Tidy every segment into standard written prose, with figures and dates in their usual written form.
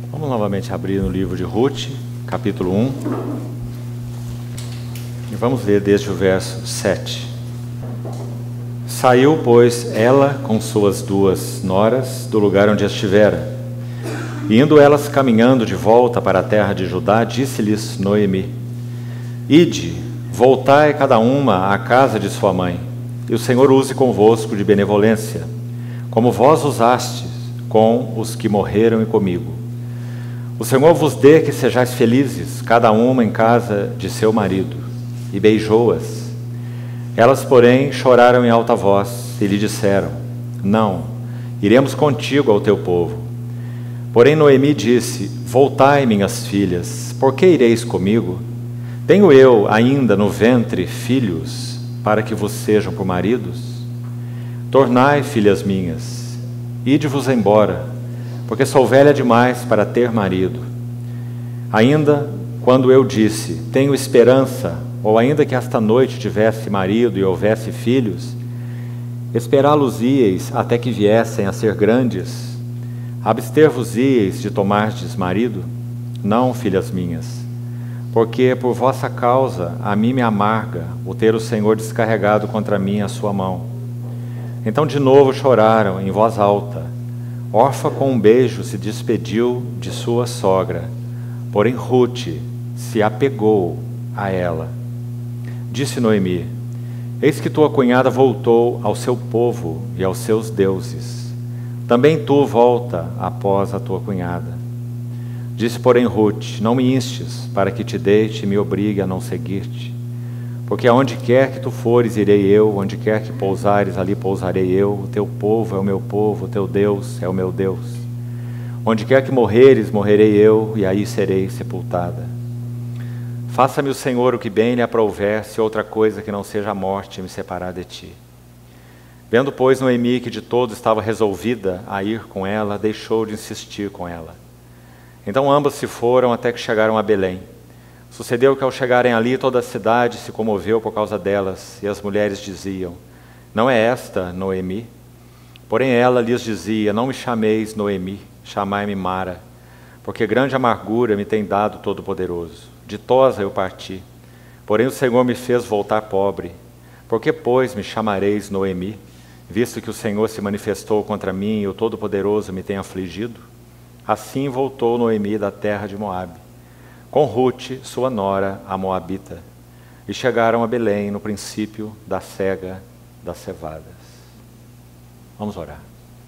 Vamos novamente abrir no livro de Ruth, capítulo 1, e vamos ler desde o verso 7. Saiu, pois, ela com suas 2 noras do lugar onde estivera, e indo elas caminhando de volta para a terra de Judá, disse-lhes Noemi: Ide, voltai cada uma à casa de sua mãe, e o Senhor use convosco de benevolência, como vós usastes com os que morreram e comigo. O Senhor vos dê que sejais felizes, cada uma em casa de seu marido. E beijou-as. Elas, porém, choraram em alta voz e lhe disseram: Não, iremos contigo ao teu povo. Porém Noemi disse: Voltai, minhas filhas, por que ireis comigo? Tenho eu ainda no ventre filhos, para que vos sejam por maridos? Tornai, filhas minhas, ide-vos embora, porque sou velha demais para ter marido. Ainda quando eu disse, tenho esperança, ou ainda que esta noite tivesse marido e houvesse filhos, esperá-los-íeis até que viessem a ser grandes? Abster-vos-íeis de tomardes marido? Não, filhas minhas, porque por vossa causa a mim me amarga o ter o Senhor descarregado contra mim a sua mão. Então de novo choraram em voz alta. Orfa com um beijo se despediu de sua sogra, porém Ruth se apegou a ela. Disse Noemi: Eis que tua cunhada voltou ao seu povo e aos seus deuses. Também tu volta após a tua cunhada. Disse, porém, Ruth: Não me instes, para que te deite e me obrigue a não seguir-te. Porque aonde quer que tu fores, irei eu, onde quer que pousares, ali pousarei eu. O teu povo é o meu povo, o teu Deus é o meu Deus. Onde quer que morreres, morrerei eu, e aí serei sepultada. Faça-me o Senhor o que bem lhe aprouver, se outra coisa que não seja a morte me separar de ti. Vendo, pois, Noemi que de todo estava resolvida a ir com ela, deixou de insistir com ela. Então ambas se foram até que chegaram a Belém. Sucedeu que ao chegarem ali, toda a cidade se comoveu por causa delas, e as mulheres diziam: Não é esta Noemi? Porém ela lhes dizia: Não me chameis Noemi, chamai-me Mara, porque grande amargura me tem dado Todo-Poderoso. Ditosa eu parti, porém o Senhor me fez voltar pobre. Por que, pois, me chamareis Noemi, visto que o Senhor se manifestou contra mim e o Todo-Poderoso me tem afligido? Assim voltou Noemi da terra de Moabe, com Ruth, sua nora, a Moabita, e chegaram a Belém no princípio da cega das cevadas. Vamos orar.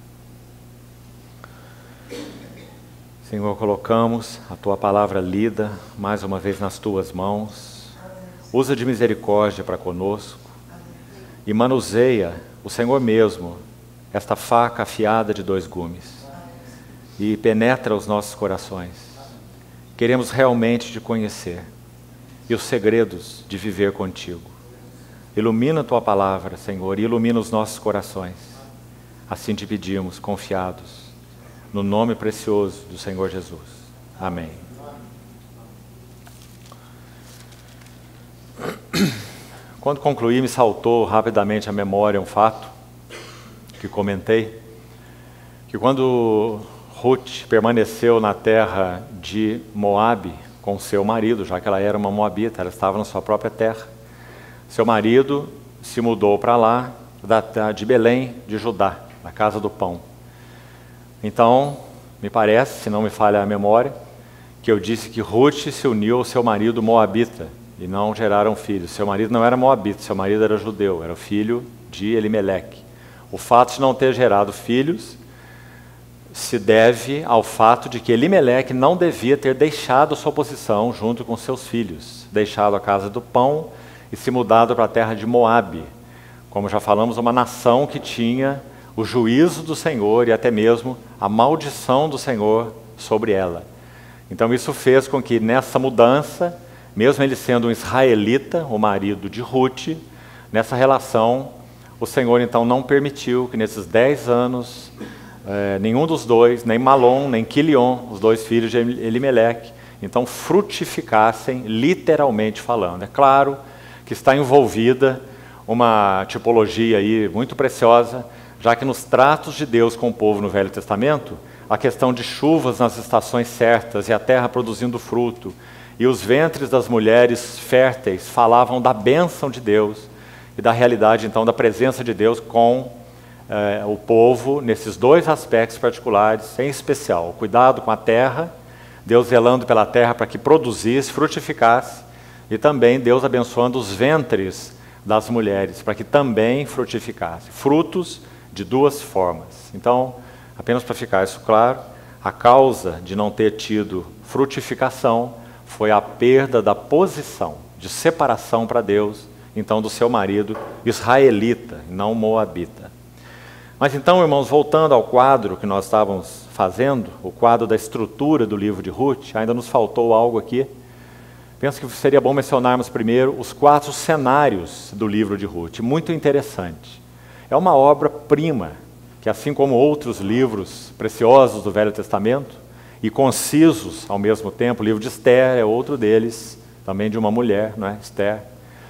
Senhor, colocamos a Tua palavra lida mais uma vez nas Tuas mãos. Usa de misericórdia para conosco e manuseia, o Senhor mesmo, esta faca afiada de 2 gumes e penetra os nossos corações. Queremos realmente te conhecer e os segredos de viver contigo. Ilumina a Tua palavra, Senhor, e ilumina os nossos corações. Assim te pedimos, confiados, no nome precioso do Senhor Jesus. Amém. Quando concluí, me saltou rapidamente à memória um fato que comentei, que quando Ruth permaneceu na terra de Moabe com seu marido, já que ela era uma moabita, ela estava na sua própria terra. Seu marido se mudou para lá, de Belém, de Judá, na casa do pão. Então, me parece, se não me falha a memória, que eu disse que Ruth se uniu ao seu marido moabita e não geraram filhos. Seu marido não era moabita, seu marido era judeu, era filho de Elimeleque. O fato de não ter gerado filhos se deve ao fato de que Elimeleque não devia ter deixado sua posição junto com seus filhos, deixado a casa do pão e se mudado para a terra de Moabe, como já falamos, uma nação que tinha o juízo do Senhor e até mesmo a maldição do Senhor sobre ela. Então isso fez com que nessa mudança, mesmo ele sendo um israelita, o marido de Ruth, nessa relação, o Senhor então não permitiu que nesses 10 anos nenhum dos dois, nem Malom, nem Quilion, os 2 filhos de Elimeleque, então frutificassem, literalmente falando. É claro que está envolvida uma tipologia aí muito preciosa, já que nos tratos de Deus com o povo no Velho Testamento, a questão de chuvas nas estações certas e a terra produzindo fruto. E os ventres das mulheres férteis falavam da bênção de Deus e da realidade, então, da presença de Deus com o povo, nesses dois aspectos particulares, em especial, o cuidado com a terra, Deus zelando pela terra para que produzisse, frutificasse, e também Deus abençoando os ventres das mulheres, para que também frutificasse. Frutos de duas formas. Então, apenas para ficar isso claro, a causa de não ter tido frutificação foi a perda da posição de separação para Deus, então, do seu marido israelita, não moabita. Mas então, irmãos, voltando ao quadro que nós estávamos fazendo, o quadro da estrutura do livro de Ruth, ainda nos faltou algo aqui. Penso que seria bom mencionarmos primeiro os 4 cenários do livro de Ruth, muito interessante. É uma obra-prima, que assim como outros livros preciosos do Velho Testamento, e concisos ao mesmo tempo, o livro de Esther é outro deles, também de uma mulher, não é? Esther,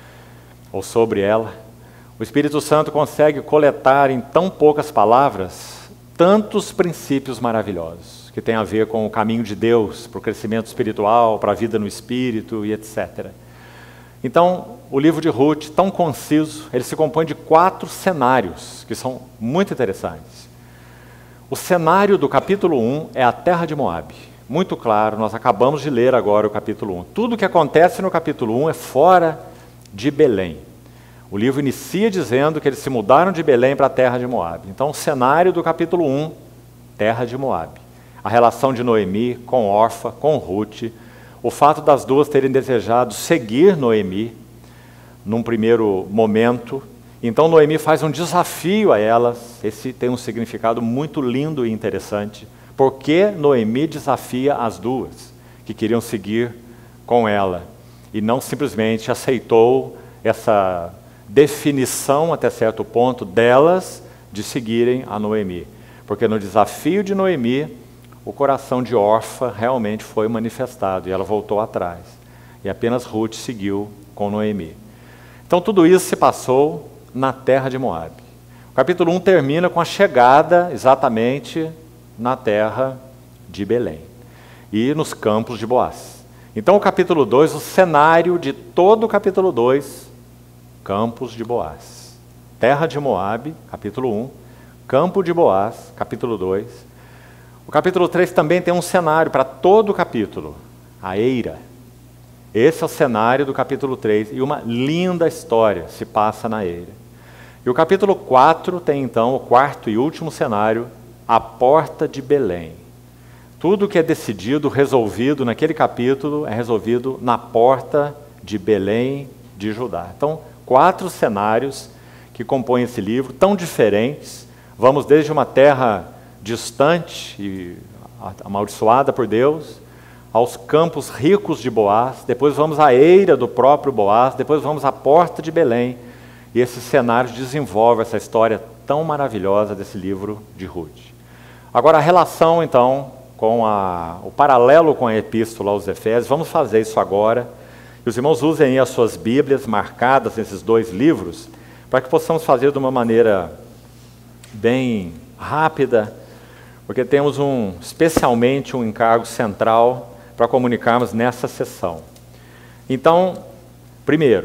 ou sobre ela. O Espírito Santo consegue coletar em tão poucas palavras tantos princípios maravilhosos, que tem a ver com o caminho de Deus, para o crescimento espiritual, para a vida no Espírito e etc. Então, o livro de Ruth, tão conciso, ele se compõe de 4 cenários, que são muito interessantes. O cenário do capítulo 1 é a terra de Moabe. Muito claro, nós acabamos de ler agora o capítulo 1. Tudo o que acontece no capítulo 1 é fora de Belém. O livro inicia dizendo que eles se mudaram de Belém para a terra de Moabe. Então, o cenário do capítulo 1, terra de Moabe. A relação de Noemi com Orfa, com Ruth, o fato das duas terem desejado seguir Noemi num primeiro momento. Então, Noemi faz um desafio a elas. Esse tem um significado muito lindo e interessante. Porque Noemi desafia as duas que queriam seguir com ela e não simplesmente aceitou essa definição até certo ponto delas de seguirem a Noemi. Porque no desafio de Noemi, o coração de Orfa realmente foi manifestado e ela voltou atrás. E apenas Ruth seguiu com Noemi. Então tudo isso se passou na terra de Moabe. O capítulo 1 termina com a chegada exatamente na terra de Belém e nos campos de Boaz. Então o capítulo 2, o cenário de todo o capítulo 2, Campos de Boaz. Terra de Moabe, capítulo 1. Campo de Boaz, capítulo 2. O capítulo 3 também tem um cenário para todo o capítulo. A eira. Esse é o cenário do capítulo 3. E uma linda história se passa na eira. E o capítulo 4 tem então o quarto e último cenário, a porta de Belém. Tudo que é decidido, resolvido naquele capítulo, é resolvido na porta de Belém de Judá. Então, 4 cenários que compõem esse livro, tão diferentes. Vamos desde uma terra distante e amaldiçoada por Deus, aos campos ricos de Boaz, depois vamos à eira do próprio Boaz, depois vamos à porta de Belém, e esse cenário desenvolve essa história tão maravilhosa desse livro de Ruth. Agora, a relação, então, com o paralelo com a epístola aos Efésios, vamos fazer isso agora. E os irmãos usem aí as suas Bíblias marcadas nesses 2 livros, para que possamos fazer de uma maneira bem rápida, porque temos especialmente um encargo central para comunicarmos nessa sessão. Então, primeiro,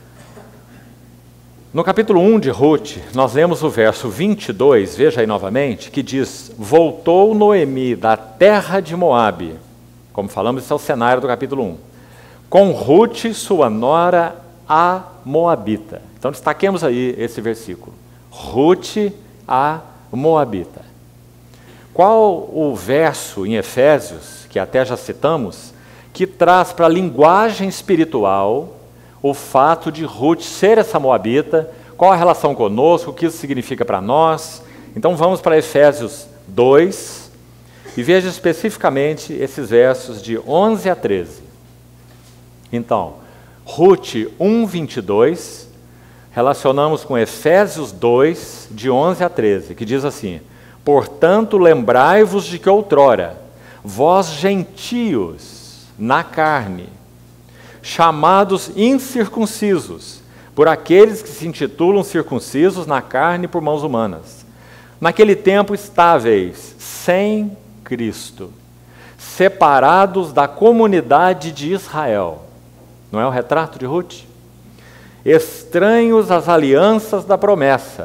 no capítulo 1 de Ruth, nós lemos o verso 22, veja aí novamente, que diz: voltou Noemi da terra de Moabe. Como falamos, esse é o cenário do capítulo 1. Com Ruth, sua nora, a Moabita. Então, destaquemos aí esse versículo. Ruth, a Moabita. Qual o verso em Efésios, que até já citamos, que traz para a linguagem espiritual o fato de Ruth ser essa Moabita? Qual a relação conosco? O que isso significa para nós? Então, vamos para Efésios 2 e veja especificamente esses versos de 11 a 13. Então, Ruth 1:22, relacionamos com Efésios 2, de 11 a 13, que diz assim: portanto, lembrai-vos de que outrora, vós gentios na carne, chamados incircuncisos, por aqueles que se intitulam circuncisos na carne por mãos humanas, naquele tempo estáveis, sem Cristo, separados da comunidade de Israel. Não é o retrato de Ruth? Estranhos às alianças da promessa,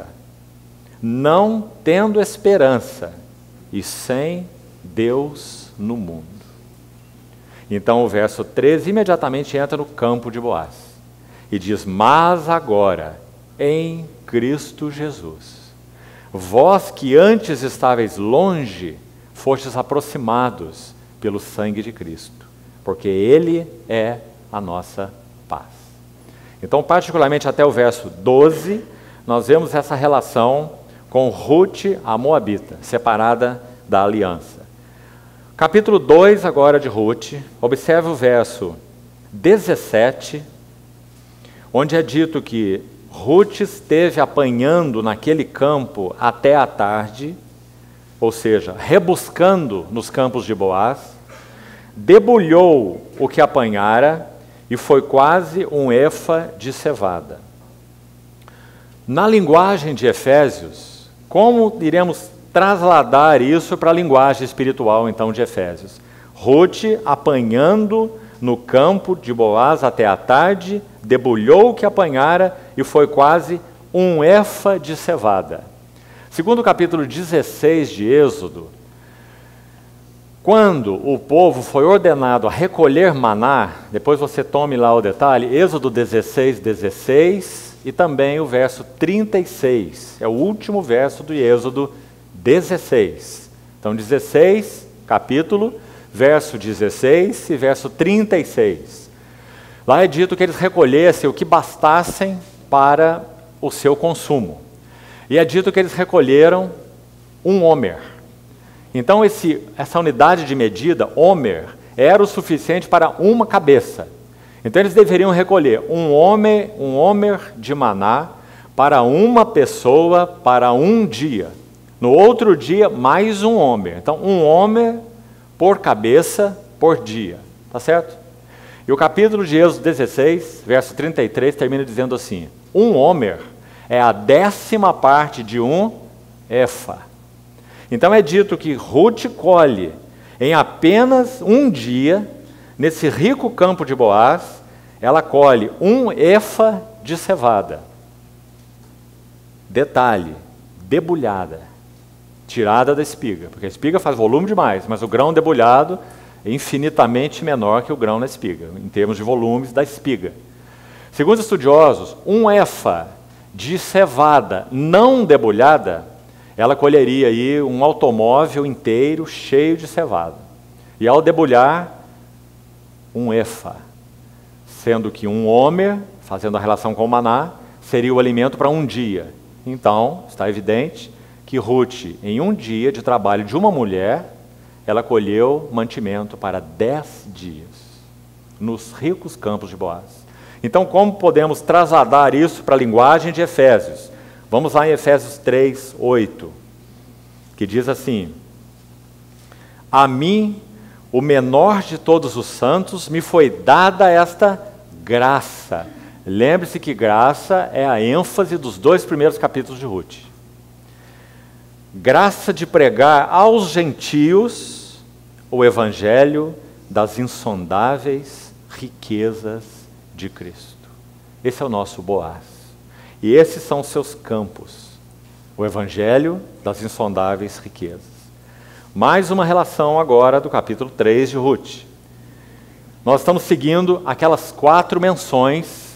não tendo esperança e sem Deus no mundo. Então o verso 13 imediatamente entra no campo de Boaz e diz: mas agora, em Cristo Jesus, vós que antes estáveis longe, fostes aproximados pelo sangue de Cristo, porque Ele é a nossa paz. Então, particularmente até o verso 12, nós vemos essa relação com Ruth, a moabita, separada da aliança. Capítulo 2 agora de Ruth, observe o verso 17, onde é dito que Ruth esteve apanhando naquele campo até a tarde, ou seja, rebuscando nos campos de Boaz, debulhou o que apanhara e foi quase um efa de cevada. Na linguagem de Efésios, como iremos trasladar isso para a linguagem espiritual então de Efésios? Ruth apanhando no campo de Boaz até a tarde, debulhou o que apanhara e foi quase um efa de cevada. Segundo o capítulo 16 de Êxodo, quando o povo foi ordenado a recolher maná, depois você tome lá o detalhe, Êxodo 16, 16 e também o verso 36, é o último verso do Êxodo 16. Então 16, capítulo, verso 16 e verso 36. Lá é dito que eles recolhessem o que bastassem para o seu consumo. E é dito que eles recolheram um homer. Então essa unidade de medida, homer, era o suficiente para uma cabeça. Então eles deveriam recolher um homer de maná para uma pessoa para um dia. No outro dia, mais um homer. Então um homer por cabeça por dia. Tá certo? E o capítulo de Êxodo 16, verso 33, termina dizendo assim: um homer é a 10ª parte de um efa. Então é dito que Ruth colhe em apenas um dia, nesse rico campo de Boaz, ela colhe um efa de cevada. Detalhe, debulhada, tirada da espiga, porque a espiga faz volume demais, mas o grão debulhado é infinitamente menor que o grão na espiga, em termos de volumes da espiga. Segundo estudiosos, um efa de cevada não debulhada, ela colheria aí um automóvel inteiro cheio de cevada. E ao debulhar, um efa, sendo que um homer, fazendo a relação com o maná, seria o alimento para um dia. Então, está evidente que Ruth, em um dia de trabalho de uma mulher, ela colheu mantimento para 10 dias, nos ricos campos de Boaz. Então, como podemos trasladar isso para a linguagem de Efésios? Vamos lá em Efésios 3, 8, que diz assim: a mim, o menor de todos os santos, me foi dada esta graça. Lembre-se que graça é a ênfase dos 2 primeiros capítulos de Ruth. Graça de pregar aos gentios o evangelho das insondáveis riquezas de Cristo. Esse é o nosso Boaz. E esses são os seus campos, o evangelho das insondáveis riquezas. Mais uma relação agora do capítulo 3 de Ruth. Nós estamos seguindo aquelas 4 menções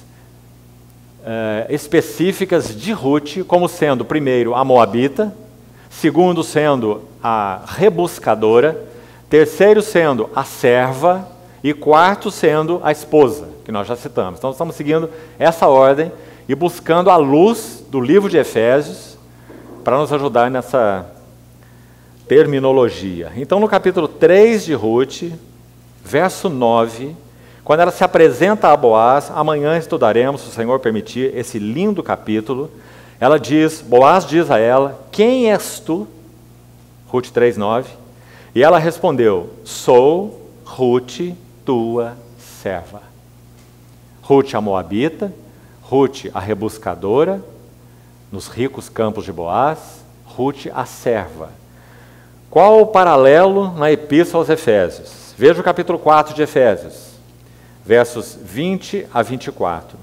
específicas de Ruth, como sendo, primeiro, a moabita, segundo, sendo a rebuscadora, terceiro, sendo a serva, e quarto, sendo a esposa, que nós já citamos. Então, estamos seguindo essa ordem e buscando a luz do livro de Efésios para nos ajudar nessa terminologia. Então, no capítulo 3 de Ruth, verso 9, quando ela se apresenta a Boaz, amanhã estudaremos, se o Senhor permitir, esse lindo capítulo. Ela diz, Boaz diz a ela: quem és tu? Ruth 3, 9. E ela respondeu: sou Ruth, tua serva. Ruth a moabita, Ruth a rebuscadora, nos ricos campos de Boaz, Ruth a serva. Qual o paralelo na Epístola aos Efésios? Veja o capítulo 4 de Efésios, versos 20 a 24.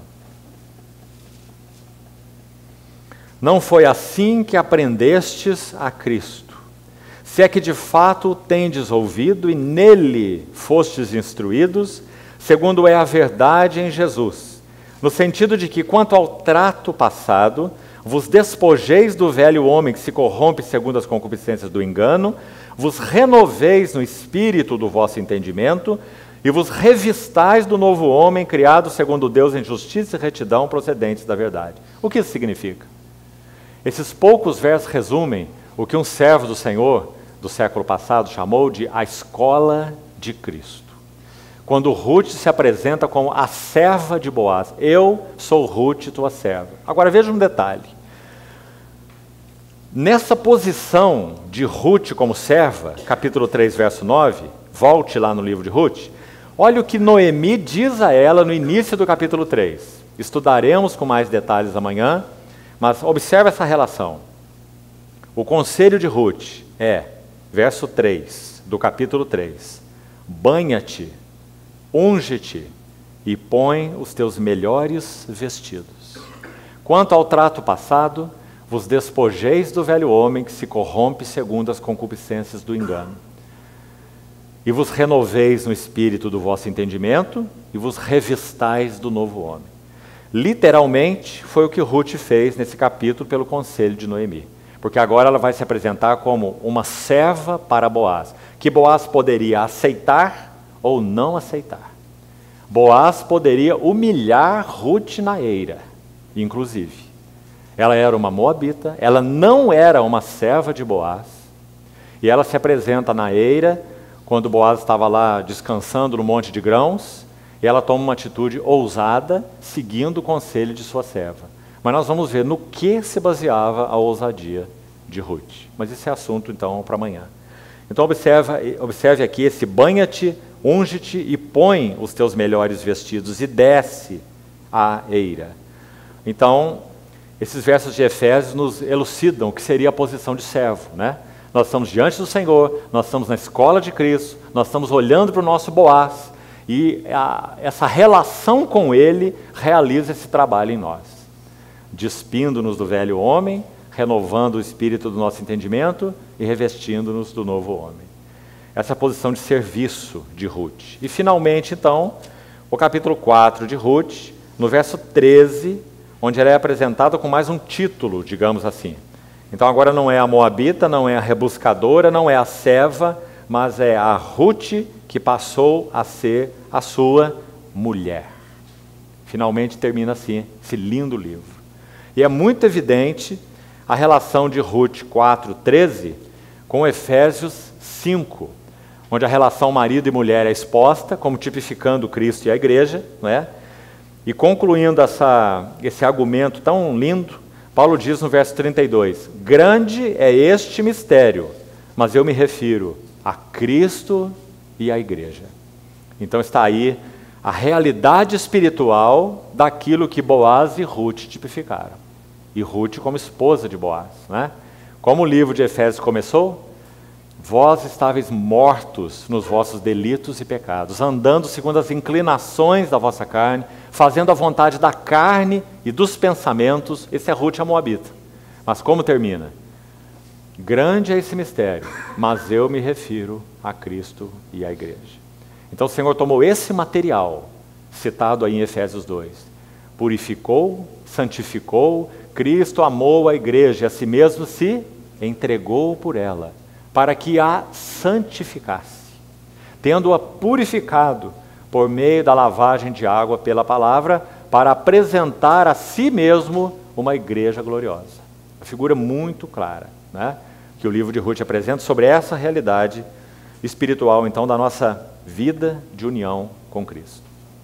Não foi assim que aprendestes a Cristo, se é que de fato o tendes ouvido e nele fostes instruídos, segundo é a verdade em Jesus, no sentido de que, quanto ao trato passado, vos despojeis do velho homem que se corrompe segundo as concupiscências do engano, vos renoveis no espírito do vosso entendimento e vos revistais do novo homem criado segundo Deus em justiça e retidão procedentes da verdade. O que isso significa? Esses poucos versos resumem o que um servo do Senhor do século passado chamou de a escola de Cristo. Quando Ruth se apresenta como a serva de Boaz. Eu sou Ruth, tua serva. Agora veja um detalhe. Nessa posição de Ruth como serva, capítulo 3, verso 9, volte lá no livro de Ruth, olha o que Noemi diz a ela no início do capítulo 3. Estudaremos com mais detalhes amanhã, mas observe essa relação. O conselho de Ruth é, verso 3 do capítulo 3, banha-te, unge-te e põe os teus melhores vestidos. Quanto ao trato passado, vos despojeis do velho homem que se corrompe segundo as concupiscências do engano. E vos renoveis no espírito do vosso entendimento e vos revistais do novo homem. Literalmente, foi o que Ruth fez nesse capítulo pelo conselho de Noemi. Porque agora ela vai se apresentar como uma serva para Boaz, que Boaz poderia aceitar ou não aceitar. Boaz poderia humilhar Ruth na eira, inclusive. Ela era uma moabita, ela não era uma serva de Boaz, e ela se apresenta na eira, quando Boaz estava lá descansando no monte de grãos, e ela toma uma atitude ousada, seguindo o conselho de sua serva. Mas nós vamos ver no que se baseava a ousadia de Ruth. Mas esse é assunto, então, para amanhã. Então, observe aqui esse banha-te, unge-te e põe os teus melhores vestidos e desce à eira. Então, esses versos de Efésios nos elucidam o que seria a posição de servo, né? Nós estamos diante do Senhor, nós estamos na escola de Cristo, nós estamos olhando para o nosso Boaz, e essa relação com Ele realiza esse trabalho em nós, despindo-nos do velho homem, renovando o espírito do nosso entendimento e revestindo-nos do novo homem. Essa é a posição de serviço de Ruth. E finalmente, então, o capítulo 4 de Ruth, no verso 13, onde ela é apresentada com mais um título, digamos assim. Então agora não é a moabita, não é a rebuscadora, não é a serva, mas é a Ruth que passou a ser a sua mulher. Finalmente termina assim esse lindo livro. E é muito evidente a relação de Ruth 4:13 com Efésios 5, onde a relação marido e mulher é exposta, como tipificando Cristo e a igreja, não é? E concluindo esse argumento tão lindo, Paulo diz no verso 32, grande é este mistério, mas eu me refiro a Cristo e a igreja. Então está aí a realidade espiritual daquilo que Boaz e Ruth tipificaram. E Ruth como esposa de Boaz, né? Como o livro de Efésios começou, vós estáveis mortos nos vossos delitos e pecados, andando segundo as inclinações da vossa carne, fazendo a vontade da carne e dos pensamentos. Esse é Ruth a moabita. Mas como termina? Grande é esse mistério, mas eu me refiro a Cristo e à igreja. Então o Senhor tomou esse material, citado aí em Efésios 2, purificou, santificou, Cristo amou a igreja e a si mesmo se entregou por ela, para que a santificasse, tendo-a purificado por meio da lavagem de água pela palavra, para apresentar a si mesmo uma igreja gloriosa. Uma figura muito clara, né, que o livro de Ruth apresenta sobre essa realidade espiritual, então, da nossa vida de união com Cristo.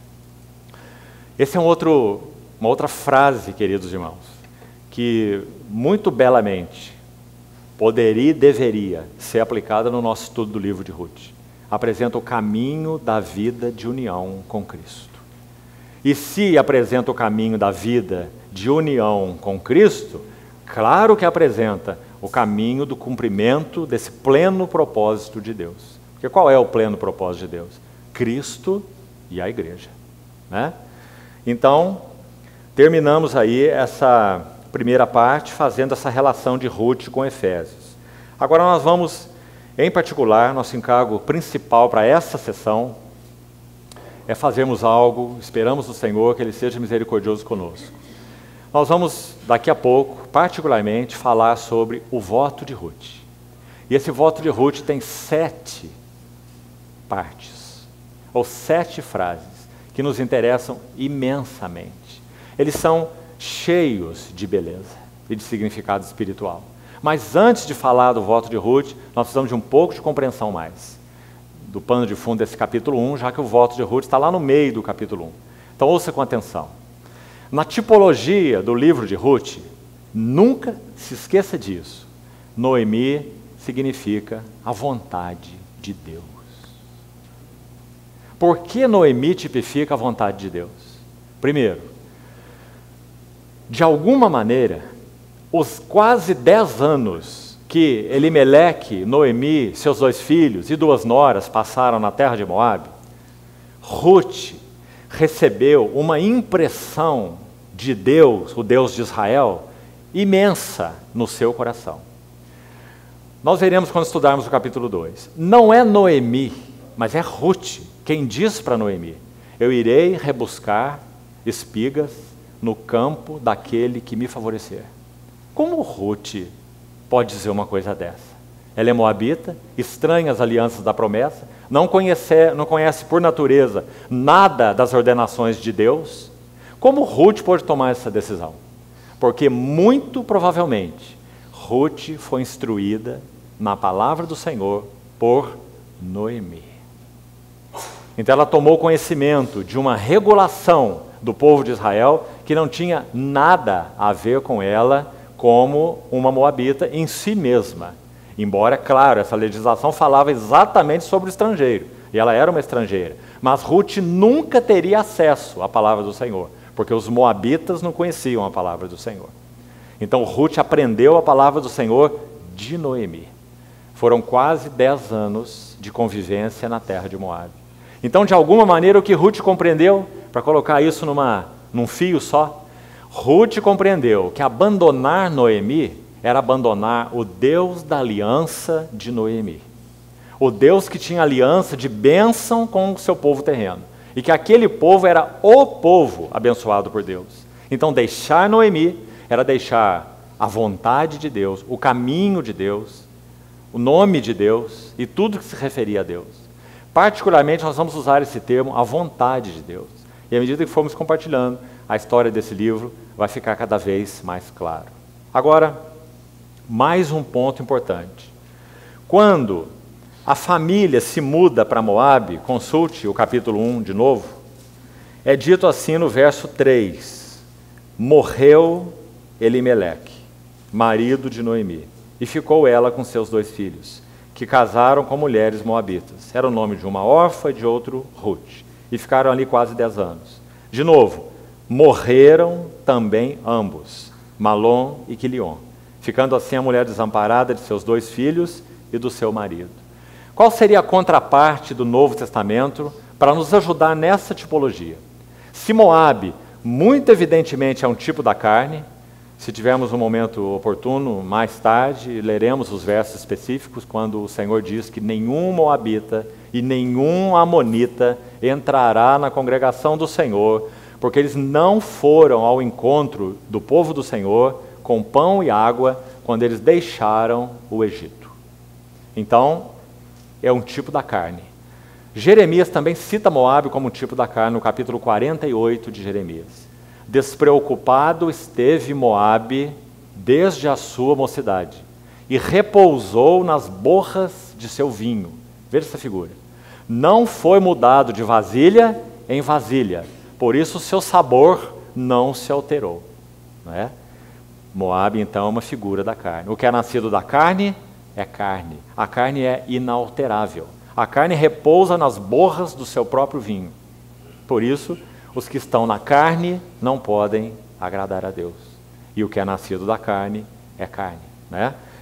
Essa é uma outra frase, queridos irmãos, que muito belamente poderia e deveria ser aplicada no nosso estudo do livro de Ruth. Apresenta o caminho da vida de união com Cristo. E se apresenta o caminho da vida de união com Cristo, claro que apresenta o caminho do cumprimento desse pleno propósito de Deus. Porque qual é o pleno propósito de Deus? Cristo e a igreja, né? Então, terminamos aí essa primeira parte fazendo essa relação de Ruth com Efésios. Agora nós vamos, em particular, nosso encargo principal para essa sessão é fazermos algo, esperamos do Senhor que Ele seja misericordioso conosco. Nós vamos, daqui a pouco, particularmente, falar sobre o voto de Ruth. E esse voto de Ruth tem 7 partes, ou 7 frases, que nos interessam imensamente. Eles são cheios de beleza e de significado espiritual. Mas antes de falar do voto de Ruth, nós precisamos de um pouco de compreensão mais do pano de fundo desse capítulo 1, já que o voto de Ruth está lá no meio do capítulo 1. Então ouça com atenção. Na tipologia do livro de Ruth, nunca se esqueça disso. Noemi significa a vontade de Deus. Por que Noemi tipifica a vontade de Deus? Primeiro, de alguma maneira, os quase 10 anos que Elimeleque, Noemi, seus 2 filhos e 2 noras passaram na terra de Moabe, Ruth recebeu uma impressão de Deus, o Deus de Israel, imensa no seu coração. Nós veremos quando estudarmos o capítulo 2. Não é Noemi, mas é Ruth quem diz para Noemi: eu irei rebuscar espigas no campo daquele que me favorecer. Como Ruth pode dizer uma coisa dessa? Ela é moabita, estranha as alianças da promessa, não conhece por natureza nada das ordenações de Deus. Como Ruth pode tomar essa decisão? Porque muito provavelmente Ruth foi instruída na palavra do Senhor por Noemi. Então ela tomou conhecimento de uma regulação do povo de Israel que não tinha nada a ver com ela como uma moabita em si mesma. Embora, claro, essa legislação falava exatamente sobre o estrangeiro, e ela era uma estrangeira. Mas Ruth nunca teria acesso à palavra do Senhor, porque os moabitas não conheciam a palavra do Senhor. Então Ruth aprendeu a palavra do Senhor de Noemi. Foram quase 10 anos de convivência na terra de Moabe. Então, de alguma maneira, o que Ruth compreendeu, para colocar isso num fio só, Ruth compreendeu que abandonar Noemi era abandonar o Deus da aliança de Noemi. O Deus que tinha aliança de bênção com o seu povo terreno. E que aquele povo era o povo abençoado por Deus. Então, deixar Noemi era deixar a vontade de Deus, o caminho de Deus, o nome de Deus e tudo que se referia a Deus. Particularmente, nós vamos usar esse termo, a vontade de Deus. E à medida que formos compartilhando a história desse livro, vai ficar cada vez mais claro. Agora, mais um ponto importante. Quando a família se muda para Moabe, consulte o capítulo 1 de novo, é dito assim no verso 3, morreu Elimeleque, marido de Noemi, e ficou ela com seus 2 filhos, que casaram com mulheres moabitas. Era o nome de uma órfã e de outro Ruth. E ficaram ali quase 10 anos. De novo, morreram também ambos, Malom e Quilion, ficando assim a mulher desamparada de seus 2 filhos e do seu marido. Qual seria a contraparte do Novo Testamento para nos ajudar nessa tipologia? Se Moabe, muito evidentemente, é um tipo da carne, se tivermos um momento oportuno, mais tarde, leremos os versos específicos, quando o Senhor diz que nenhum moabita e nenhum amonita entrará na congregação do Senhor, porque eles não foram ao encontro do povo do Senhor com pão e água quando eles deixaram o Egito. Então, é um tipo da carne. Jeremias também cita Moabe como um tipo da carne no capítulo 48 de Jeremias. Despreocupado esteve Moabe desde a sua mocidade, e repousou nas borras de seu vinho. Veja essa figura. Não foi mudado de vasilha em vasilha, por isso seu sabor não se alterou. Não é? Moabe, então, é uma figura da carne. O que é nascido da carne é carne. A carne é inalterável. A carne repousa nas borras do seu próprio vinho. Por isso, os que estão na carne não podem agradar a Deus. E o que é nascido da carne é carne. Né?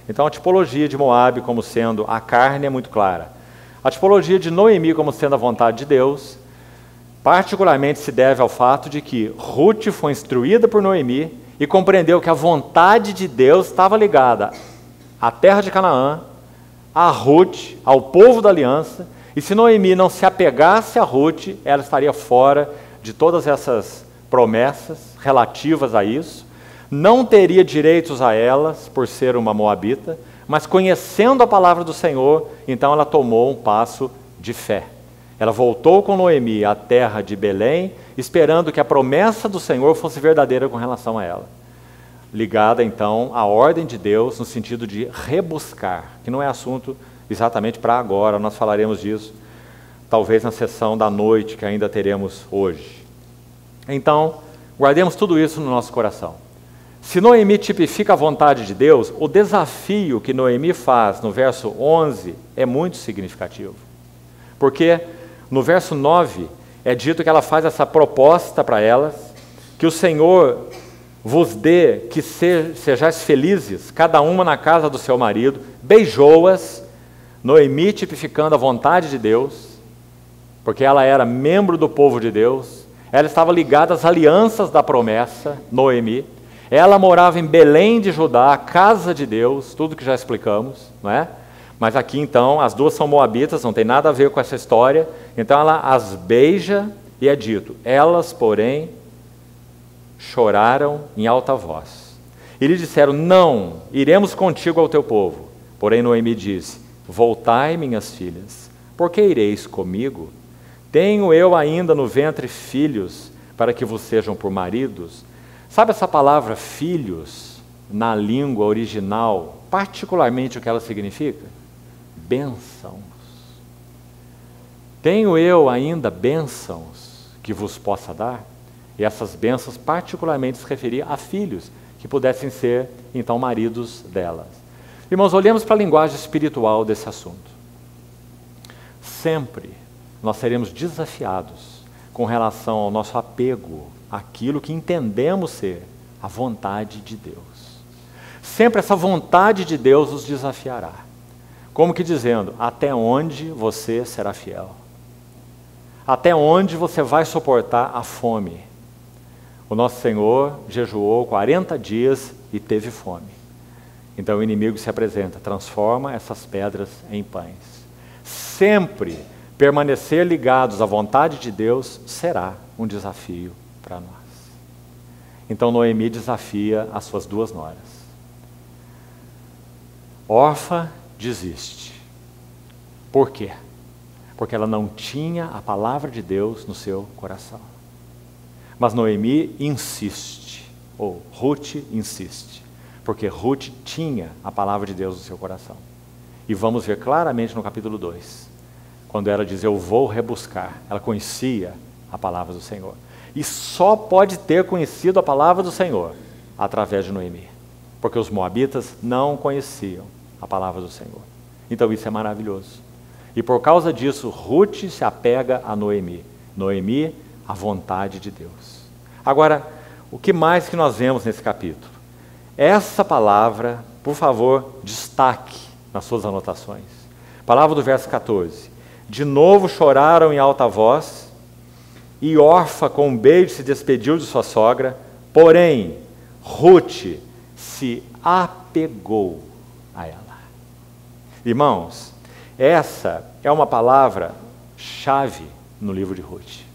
Então a tipologia de Moabe como sendo a carne é muito clara. A tipologia de Noemi como sendo a vontade de Deus, particularmente se deve ao fato de que Ruth foi instruída por Noemi e compreendeu que a vontade de Deus estava ligada à terra de Canaã, a Ruth, ao povo da aliança, e se Noemi não se apegasse a Ruth, ela estaria fora de todas essas promessas relativas a isso, não teria direitos a elas por ser uma moabita, mas conhecendo a palavra do Senhor, então ela tomou um passo de fé. Ela voltou com Noemi à terra de Belém, esperando que a promessa do Senhor fosse verdadeira com relação a ela. Ligada, então, à ordem de Deus, no sentido de rebuscar, que não é assunto exatamente para agora, nós falaremos disso, talvez na sessão da noite que ainda teremos hoje. Então, guardemos tudo isso no nosso coração. Se Noemi tipifica a vontade de Deus, o desafio que Noemi faz no verso 11 é muito significativo. Porque no verso 9 é dito que ela faz essa proposta para elas, que o Senhor vos dê que sejais felizes, cada uma na casa do seu marido, beijou-as, Noemi tipificando a vontade de Deus, porque ela era membro do povo de Deus, ela estava ligada às alianças da promessa, Noemi, ela morava em Belém de Judá, a casa de Deus, tudo que já explicamos, não é? Mas aqui então, as duas são moabitas, não tem nada a ver com essa história, então ela as beija e é dito, elas, porém, choraram em alta voz. E lhe disseram, não, iremos contigo ao teu povo. Porém Noemi disse, voltai, minhas filhas, por que ireis comigo? Tenho eu ainda no ventre filhos, para que vos sejam por maridos? Sabe essa palavra filhos, na língua original, particularmente o que ela significa? Bênçãos. Tenho eu ainda bênçãos que vos possa dar? E essas bênçãos particularmente se referiam a filhos, que pudessem ser, então, maridos delas. Irmãos, olhemos para a linguagem espiritual desse assunto. Sempre nós seremos desafiados com relação ao nosso apego àquilo que entendemos ser a vontade de Deus. Sempre essa vontade de Deus nos desafiará. Como que dizendo, até onde você será fiel? Até onde você vai suportar a fome? O nosso Senhor jejuou 40 dias e teve fome. Então o inimigo se apresenta, transforma essas pedras em pães. Sempre permanecer ligados à vontade de Deus será um desafio para nós. Então Noemi desafia as suas duas noras. Orfa desiste. Por quê? Porque ela não tinha a palavra de Deus no seu coração. Mas Noemi insiste, ou Ruth insiste, porque Ruth tinha a palavra de Deus no seu coração. E vamos ver claramente no capítulo 2, quando ela diz, eu vou rebuscar, ela conhecia a palavra do Senhor. E só pode ter conhecido a palavra do Senhor através de Noemi, porque os moabitas não conheciam a palavra do Senhor. Então isso é maravilhoso. E por causa disso, Ruth se apega a Noemi. Noemi, a vontade de Deus. Agora, o que mais que nós vemos nesse capítulo? Essa palavra, por favor, destaque nas suas anotações. Palavra do verso 14. De novo choraram em alta voz, e Orfa com um beijo se despediu de sua sogra, porém, Ruth se apegou a ela. Irmãos, essa é uma palavra-chave no livro de Ruth.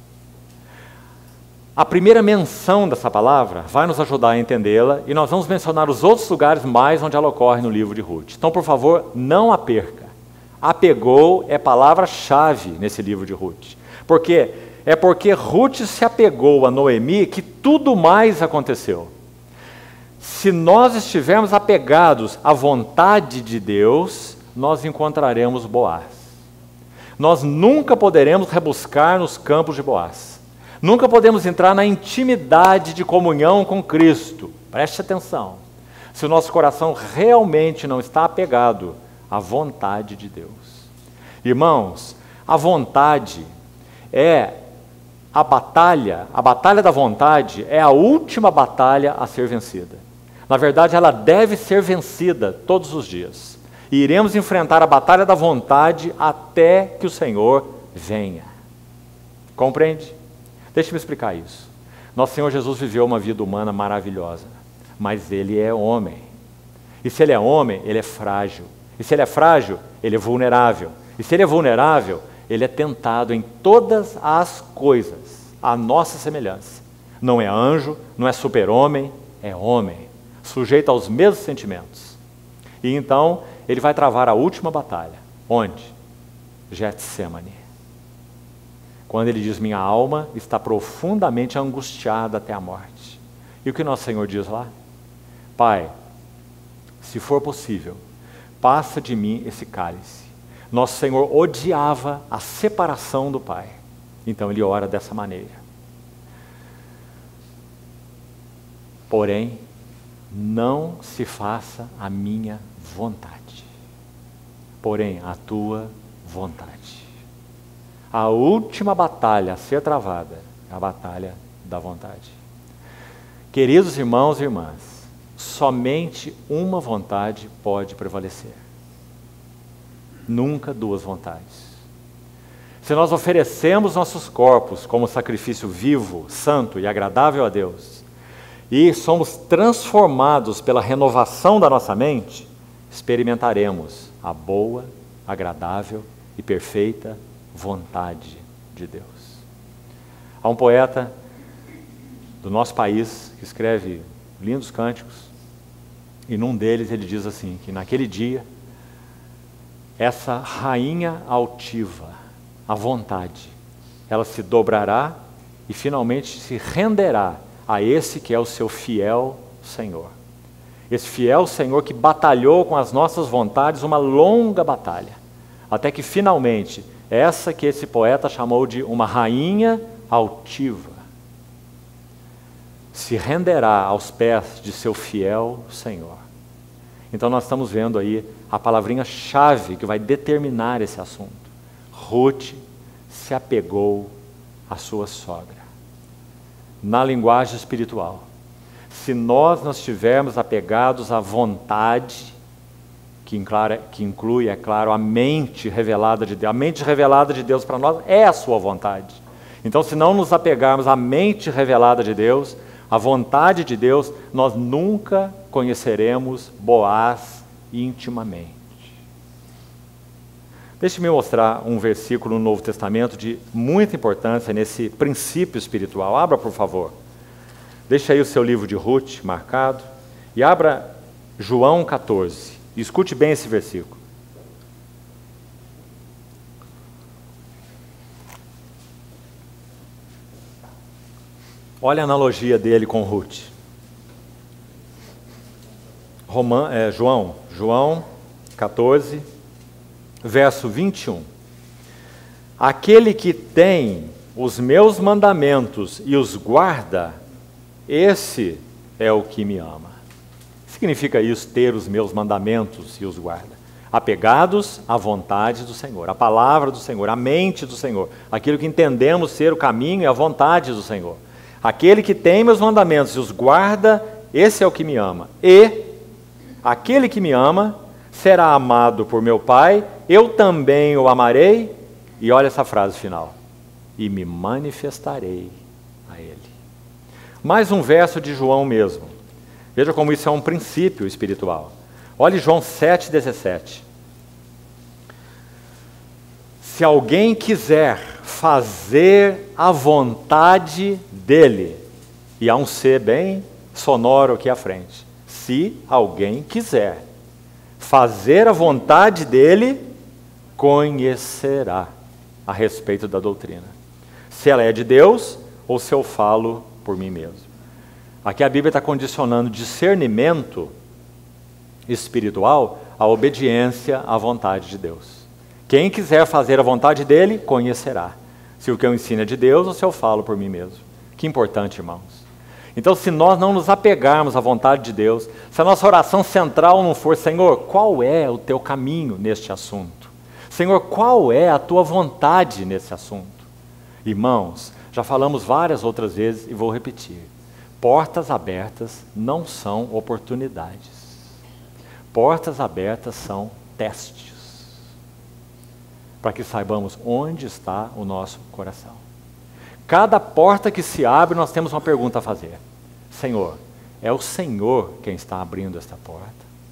A primeira menção dessa palavra vai nos ajudar a entendê-la e nós vamos mencionar os outros lugares mais onde ela ocorre no livro de Ruth. Então, por favor, não a perca. Apegou é palavra-chave nesse livro de Ruth. Por quê? É porque Ruth se apegou a Noemi que tudo mais aconteceu. Se nós estivermos apegados à vontade de Deus, nós encontraremos Boaz. Nós nunca poderemos rebuscar nos campos de Boaz. Nunca podemos entrar na intimidade de comunhão com Cristo. Preste atenção. Se o nosso coração realmente não está apegado à vontade de Deus. Irmãos, a vontade é a batalha da vontade é a última batalha a ser vencida. Na verdade, ela deve ser vencida todos os dias. E iremos enfrentar a batalha da vontade até que o Senhor venha. Compreende? Deixe-me explicar isso. Nosso Senhor Jesus viveu uma vida humana maravilhosa, mas Ele é homem. E se Ele é homem, Ele é frágil. E se Ele é frágil, Ele é vulnerável. E se Ele é vulnerável, Ele é tentado em todas as coisas, à nossa semelhança. Não é anjo, não é super-homem, é homem, sujeito aos mesmos sentimentos. E então, Ele vai travar a última batalha. Onde? Getsemane. Quando Ele diz, minha alma está profundamente angustiada até a morte. E o que nosso Senhor diz lá? Pai, se for possível, passa de mim esse cálice. Nosso Senhor odiava a separação do Pai. Então Ele ora dessa maneira. Porém, não se faça a minha vontade, porém a tua vontade. A última batalha a ser travada é a batalha da vontade. Queridos irmãos e irmãs, somente uma vontade pode prevalecer. Nunca duas vontades. Se nós oferecemos nossos corpos como sacrifício vivo, santo e agradável a Deus, e somos transformados pela renovação da nossa mente, experimentaremos a boa, agradável e perfeita vontade de Deus. Há um poeta do nosso país que escreve lindos cânticos, e num deles ele diz assim, que naquele dia, essa rainha altiva, a vontade, ela se dobrará e finalmente se renderá a esse que é o seu fiel Senhor. Esse fiel Senhor que batalhou com as nossas vontades uma longa batalha, até que finalmente, essa que esse poeta chamou de uma rainha altiva, se renderá aos pés de seu fiel Senhor. Então nós estamos vendo aí a palavrinha-chave que vai determinar esse assunto. Ruth se apegou à sua sogra. Na linguagem espiritual, se nós não estivermos apegados à vontade, que inclui, é claro, a mente revelada de Deus. A mente revelada de Deus para nós é a sua vontade. Então, se não nos apegarmos à mente revelada de Deus, à vontade de Deus, nós nunca conheceremos Boaz intimamente. Deixe-me mostrar um versículo no Novo Testamento de muita importância nesse princípio espiritual. Abra, por favor. Deixe aí o seu livro de Ruth marcado e abra João 14. E escute bem esse versículo. Olha a analogia dele com Ruth. João 14, verso 21. Aquele que tem os meus mandamentos e os guarda, esse é o que me ama. Significa isso, ter os meus mandamentos e os guarda. Apegados à vontade do Senhor, à palavra do Senhor, à mente do Senhor, aquilo que entendemos ser o caminho e a vontade do Senhor. Aquele que tem meus mandamentos e os guarda, esse é o que me ama. E aquele que me ama será amado por meu Pai, eu também o amarei, e olha essa frase final, e me manifestarei a ele. Mais um verso de João mesmo. Veja como isso é um princípio espiritual. Olhe João 7,17. Se alguém quiser fazer a vontade dele, e há um C bem sonoro aqui à frente, se alguém quiser fazer a vontade dele, conhecerá a respeito da doutrina, se ela é de Deus ou se eu falo por mim mesmo. Aqui a Bíblia está condicionando discernimento espiritual à obediência à vontade de Deus. Quem quiser fazer a vontade dele, conhecerá se o que eu ensino é de Deus ou se eu falo por mim mesmo. Que importante, irmãos. Então, se nós não nos apegarmos à vontade de Deus, se a nossa oração central não for, Senhor, qual é o teu caminho neste assunto? Senhor, qual é a tua vontade nesse assunto? Irmãos, já falamos várias outras vezes e vou repetir. Portas abertas não são oportunidades. Portas abertas são testes, para que saibamos onde está o nosso coração. Cada porta que se abre, nós temos uma pergunta a fazer. Senhor, é o Senhor quem está abrindo esta porta?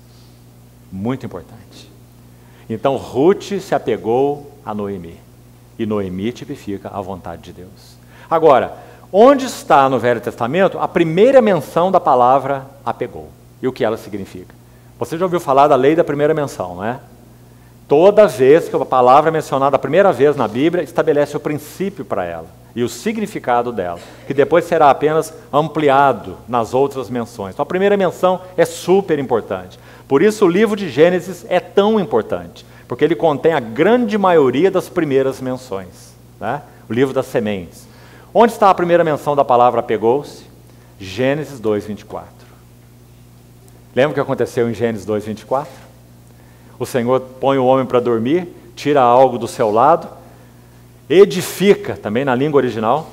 Muito importante. Então, Ruth se apegou a Noemi. E Noemi tipifica a vontade de Deus. Agora, onde está no Velho Testamento a primeira menção da palavra apegou? E o que ela significa? Você já ouviu falar da lei da primeira menção, não é? Toda vez que a palavra é mencionada a primeira vez na Bíblia, estabelece o princípio para ela e o significado dela, que depois será apenas ampliado nas outras menções. Então, a primeira menção é super importante. Por isso, o livro de Gênesis é tão importante, porque ele contém a grande maioria das primeiras menções, né? O livro das sementes. Onde está a primeira menção da palavra apegou-se? Gênesis 2:24. Lembra o que aconteceu em Gênesis 2:24? O Senhor põe o homem para dormir, tira algo do seu lado, edifica, também na língua original,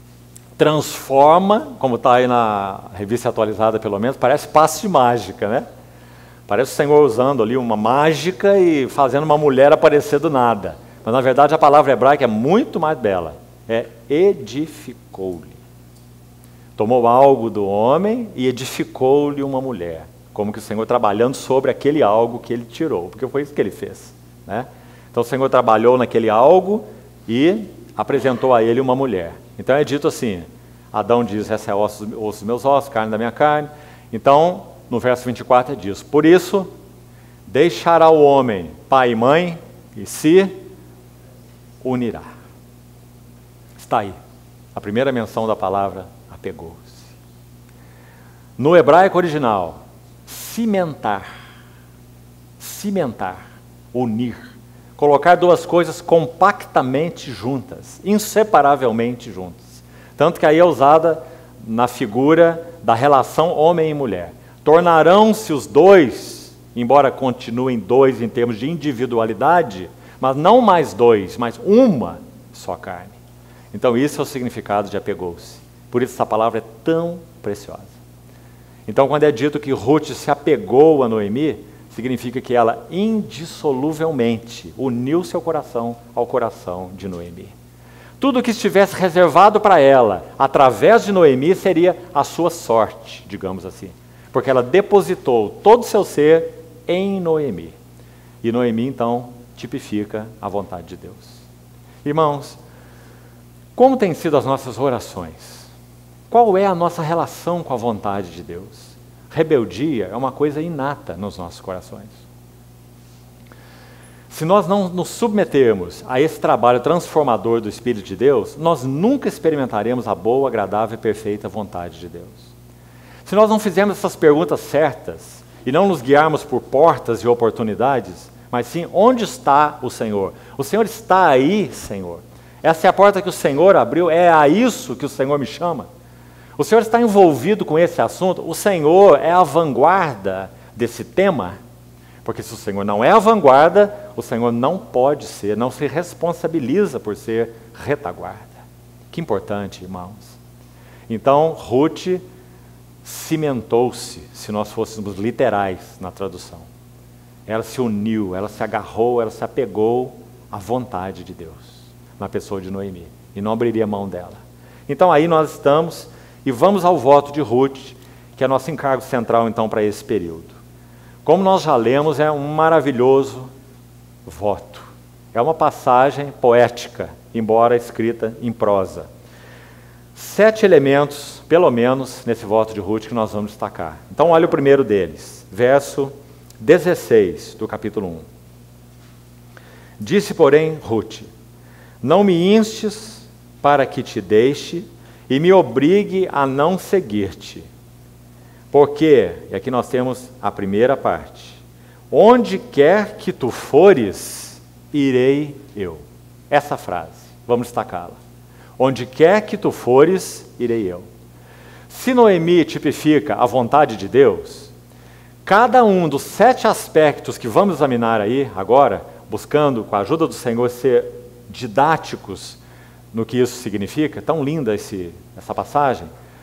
transforma, como está aí na revista atualizada pelo menos, parece passe de mágica, né? Parece o Senhor usando ali uma mágica e fazendo uma mulher aparecer do nada. Mas na verdade a palavra hebraica é muito mais bela. É edificou-lhe. Tomou algo do homem e edificou-lhe uma mulher. Como que o Senhor trabalhando sobre aquele algo que ele tirou, porque foi isso que ele fez, né? Então o Senhor trabalhou naquele algo e apresentou a ele uma mulher. Então é dito assim, Adão diz, essa é osso dos meus ossos, carne da minha carne. Então, no verso 24 é disso, por isso, deixará o homem pai e mãe e se unirá. Está aí, a primeira menção da palavra apegou-se. No hebraico original, cimentar, unir, colocar duas coisas compactamente juntas, inseparavelmente juntas. Tanto que aí é usada na figura da relação homem e mulher. Tornarão-se os dois, embora continuem dois em termos de individualidade, mas não mais dois, mas uma só carne. Então isso é o significado de apegou-se. Por isso essa palavra é tão preciosa. Então, quando é dito que Ruth se apegou a Noemi, significa que ela indissoluvelmente uniu seu coração ao coração de Noemi. Tudo que estivesse reservado para ela, através de Noemi, seria a sua sorte, digamos assim. Porque ela depositou todo o seu ser em Noemi. E Noemi, então, tipifica a vontade de Deus. Irmãos, como têm sido as nossas orações? Qual é a nossa relação com a vontade de Deus? Rebeldia é uma coisa inata nos nossos corações. Se nós não nos submetermos a esse trabalho transformador do Espírito de Deus, nós nunca experimentaremos a boa, agradável e perfeita vontade de Deus. Se nós não fizermos essas perguntas certas e não nos guiarmos por portas e oportunidades, mas sim, onde está o Senhor? O Senhor está aí, Senhor. Essa é a porta que o Senhor abriu, é a isso que o Senhor me chama. O Senhor está envolvido com esse assunto, o Senhor é a vanguarda desse tema, porque se o Senhor não é a vanguarda, o Senhor não pode ser, não se responsabiliza por ser retaguarda. Que importante, irmãos. Então, Ruth cimentou-se, se nós fôssemos literais na tradução. Ela se uniu, ela se agarrou, ela se apegou à vontade de Deus, na pessoa de Noemi, e não abriria mão dela. Então aí nós estamos, e vamos ao voto de Ruth, que é nosso encargo central então para esse período. Como nós já lemos, é um maravilhoso voto. É uma passagem poética, embora escrita em prosa. 7 elementos, pelo menos, nesse voto de Ruth que nós vamos destacar. Então olha o primeiro deles, verso 16 do capítulo 1. Disse, porém, Ruth: não me instes para que te deixe e me obrigue a não seguir-te. Porque, e aqui nós temos a primeira parte, onde quer que tu fores, irei eu. Essa frase, vamos destacá-la. Onde quer que tu fores, irei eu. Se Noemi tipifica a vontade de Deus, cada um dos 7 aspectos que vamos examinar aí agora, buscando, com a ajuda do Senhor, ser didáticos no que isso significa, tão linda essa passagem,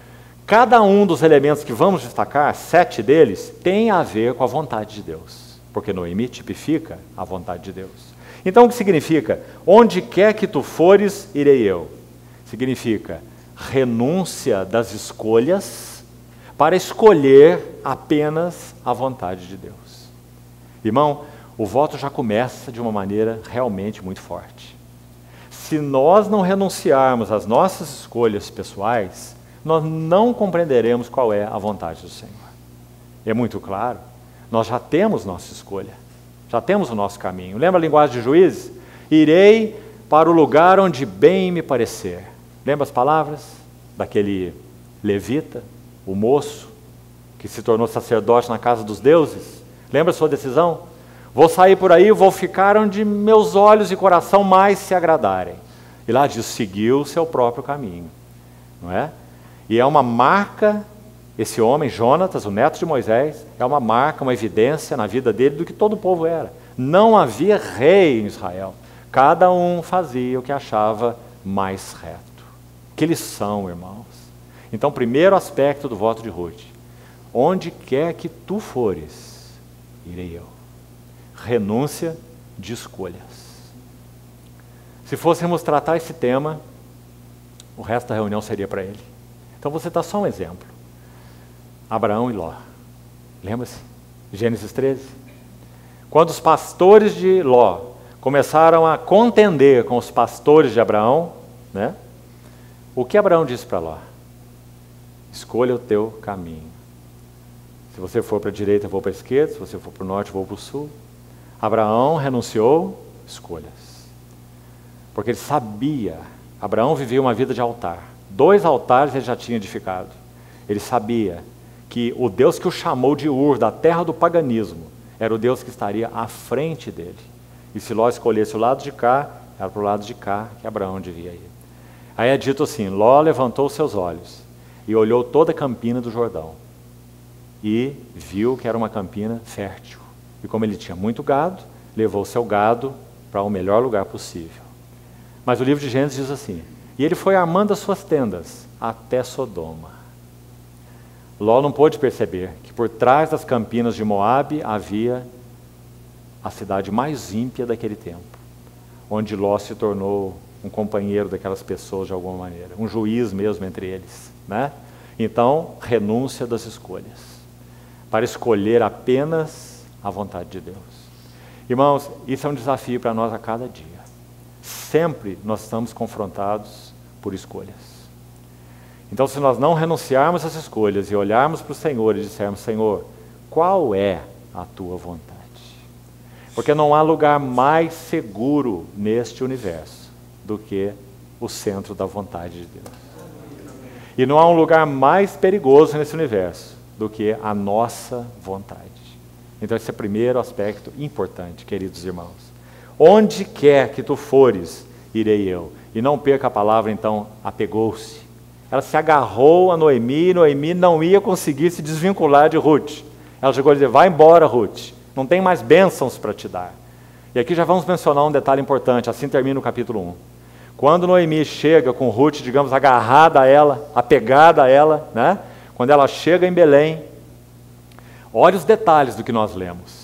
Cada um dos elementos que vamos destacar, 7 deles, tem a ver com a vontade de Deus, porque Noemi tipifica a vontade de Deus. Então o que significa? Onde quer que tu fores, irei eu. Significa renúncia das escolhas para escolher apenas a vontade de Deus. Irmão, o voto já começa de uma maneira realmente muito forte. Se nós não renunciarmos às nossas escolhas pessoais, nós não compreenderemos qual é a vontade do Senhor. É muito claro, nós já temos nossa escolha, já temos o nosso caminho. Lembra a linguagem de Juízes? Irei para o lugar onde bem me parecer. Lembra as palavras daquele levita, o moço, que se tornou sacerdote na casa dos deuses? Lembra a sua decisão? Vou sair por aí, vou ficar onde meus olhos e coração mais se agradarem. E lá diz, seguiu o seu próprio caminho, não é? E é uma marca, esse homem, Jonatas, o neto de Moisés, é uma marca, uma evidência na vida dele do que todo o povo era. Não havia rei em Israel. Cada um fazia o que achava mais reto. Que lição, irmãos. Então, primeiro aspecto do voto de Ruth. Onde quer que tu fores, irei eu. Renúncia de escolhas. Se fôssemos tratar esse tema, o resto da reunião seria para ele. Então, você dá só um exemplo. Abraão e Ló. Lembra-se? Gênesis 13. Quando os pastores de Ló começaram a contender com os pastores de Abraão, né? O que Abraão disse para Ló? Escolha o teu caminho. Se você for para a direita, eu vou para a esquerda. Se você for para o norte, eu vou para o sul. Abraão renunciou escolhas. Porque ele sabia, Abraão vivia uma vida de altar. 2 altares ele já tinha edificado. Ele sabia que o Deus que o chamou de Ur, da terra do paganismo, era o Deus que estaria à frente dele. E se Ló escolhesse o lado de cá, era para o lado de cá que Abraão devia ir. Aí é dito assim, Ló levantou seus olhos e olhou toda a campina do Jordão. E viu que era uma campina fértil. E como ele tinha muito gado, levou seu gado para o melhor lugar possível. Mas o livro de Gênesis diz assim, e ele foi armando as suas tendas até Sodoma. Ló não pôde perceber que por trás das campinas de Moabe havia a cidade mais ímpia daquele tempo, onde Ló se tornou um companheiro daquelas pessoas de alguma maneira, um juiz mesmo entre eles, né? Então, renúncia das escolhas, para escolher apenas a vontade de Deus. Irmãos, isso é um desafio para nós a cada dia. Sempre nós estamos confrontados por escolhas. Então, se nós não renunciarmos às escolhas e olharmos para o Senhor e dissermos, Senhor, qual é a tua vontade? Porque não há lugar mais seguro neste universo do que o centro da vontade de Deus. E não há um lugar mais perigoso nesse universo do que a nossa vontade. Então esse é o primeiro aspecto importante, queridos irmãos. Onde quer que tu fores, irei eu. E não perca a palavra, então, apegou-se. Ela se agarrou a Noemi, e Noemi não ia conseguir se desvincular de Ruth. Ela chegou a dizer, vai embora, Ruth, não tem mais bênçãos para te dar. E aqui já vamos mencionar um detalhe importante, assim termina o capítulo 1. Quando Noemi chega com Ruth, digamos, agarrada a ela, apegada a ela, né? Quando ela chega em Belém, olha os detalhes do que nós lemos.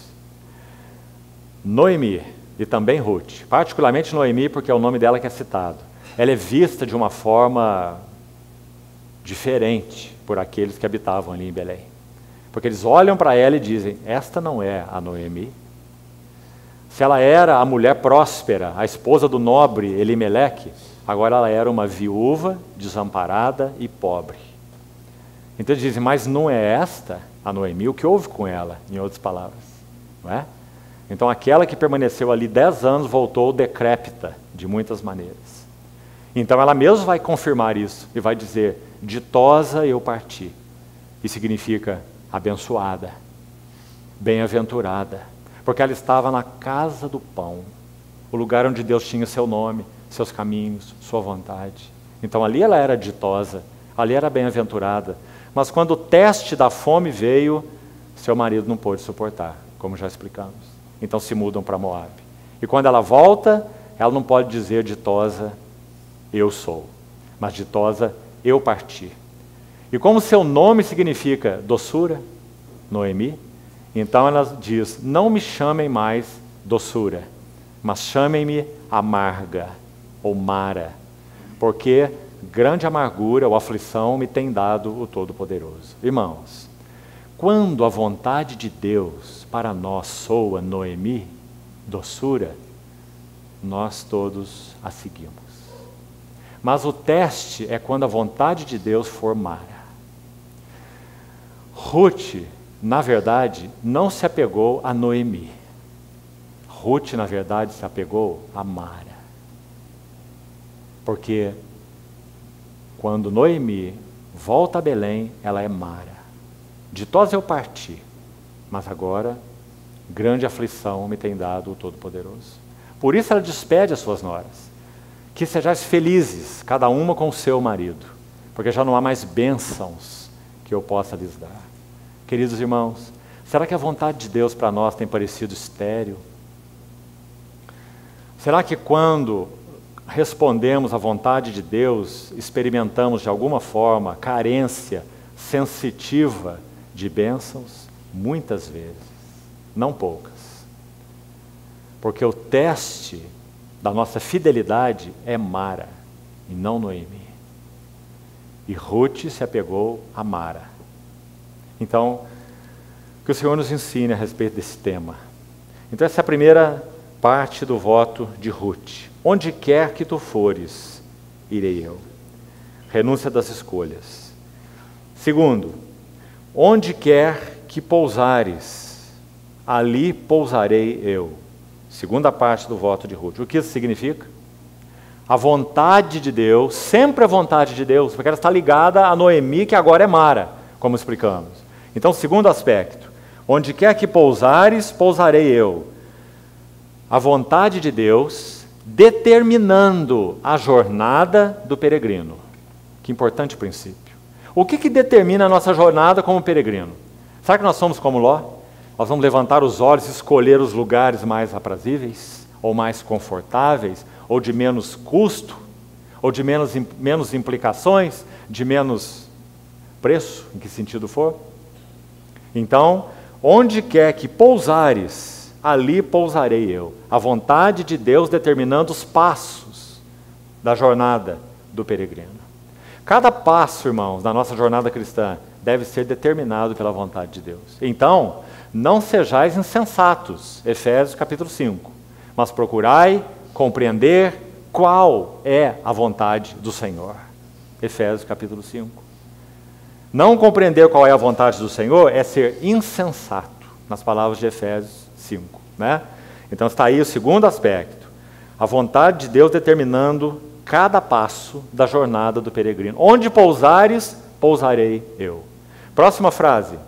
Noemi e também Ruth, particularmente Noemi, porque é o nome dela que é citado, ela é vista de uma forma diferente por aqueles que habitavam ali em Belém. Porque eles olham para ela e dizem, esta não é a Noemi. Se ela era a mulher próspera, a esposa do nobre Elimeleque, agora ela era uma viúva, desamparada e pobre. Então eles dizem, mas não é esta a Noemi? O que houve com ela, em outras palavras? Não é? Então aquela que permaneceu ali 10 anos voltou decrépita, de muitas maneiras. Então ela mesma vai confirmar isso e vai dizer, ditosa eu parti. Isso significa abençoada, bem-aventurada, porque ela estava na casa do pão, o lugar onde Deus tinha seu nome, seus caminhos, sua vontade. Então ali ela era ditosa, ali era bem-aventurada, mas quando o teste da fome veio, seu marido não pôde suportar, como já explicamos. Então se mudam para Moabe. E quando ela volta, ela não pode dizer ditosa, eu sou, mas ditosa, eu parti. E como seu nome significa doçura, Noemi, então ela diz, não me chamem mais doçura, mas chamem-me amarga ou Mara, porque grande amargura ou aflição me tem dado o Todo-Poderoso. Irmãos, quando a vontade de Deus para nós soa Noemi, doçura, nós todos a seguimos. Mas o teste é quando a vontade de Deus for Mara. Ruth, na verdade, não se apegou a Noemi. Ruth, na verdade, se apegou a Mara. Porque quando Noemi volta a Belém, ela é Mara. Ditosa eu parti, mas agora grande aflição me tem dado o Todo-Poderoso. Por isso ela despede as suas noras. Que sejais felizes, cada uma com o seu marido, porque já não há mais bênçãos que eu possa lhes dar. Queridos irmãos, será que a vontade de Deus para nós tem parecido estéril? Será que quando respondemos à vontade de Deus, experimentamos de alguma forma carência sensitiva de bênçãos? Muitas vezes, não poucas. Porque o teste da nossa fidelidade é Mara e não Noemi. E Ruth se apegou a Mara. Então, que o Senhor nos ensine a respeito desse tema. Então essa é a primeira parte do voto de Ruth. Onde quer que tu fores, irei eu. Renúncia das escolhas. Segundo, onde quer que pousares, ali pousarei eu. Segunda parte do voto de Ruth. O que isso significa? A vontade de Deus, sempre a vontade de Deus, porque ela está ligada a Noemi, que agora é Mara, como explicamos. Então, segundo aspecto, onde quer que pousares, pousarei eu. A vontade de Deus determinando a jornada do peregrino. Que importante princípio. O que determina a nossa jornada como peregrino? Será que nós somos como Ló? Nós vamos levantar os olhos e escolher os lugares mais aprazíveis, ou mais confortáveis, ou de menos custo, ou de menos implicações, de menos preço, em que sentido for. Então, onde quer que pousares, ali pousarei eu. A vontade de Deus determinando os passos da jornada do peregrino. Cada passo, irmãos, da nossa jornada cristã deve ser determinado pela vontade de Deus. Então, não sejais insensatos, Efésios capítulo 5, mas procurai compreender qual é a vontade do Senhor. Efésios capítulo 5. Não compreender qual é a vontade do Senhor é ser insensato, nas palavras de Efésios 5. Né? Então está aí o segundo aspecto, a vontade de Deus determinando cada passo da jornada do peregrino. Onde pousares, pousarei eu. Próxima frase.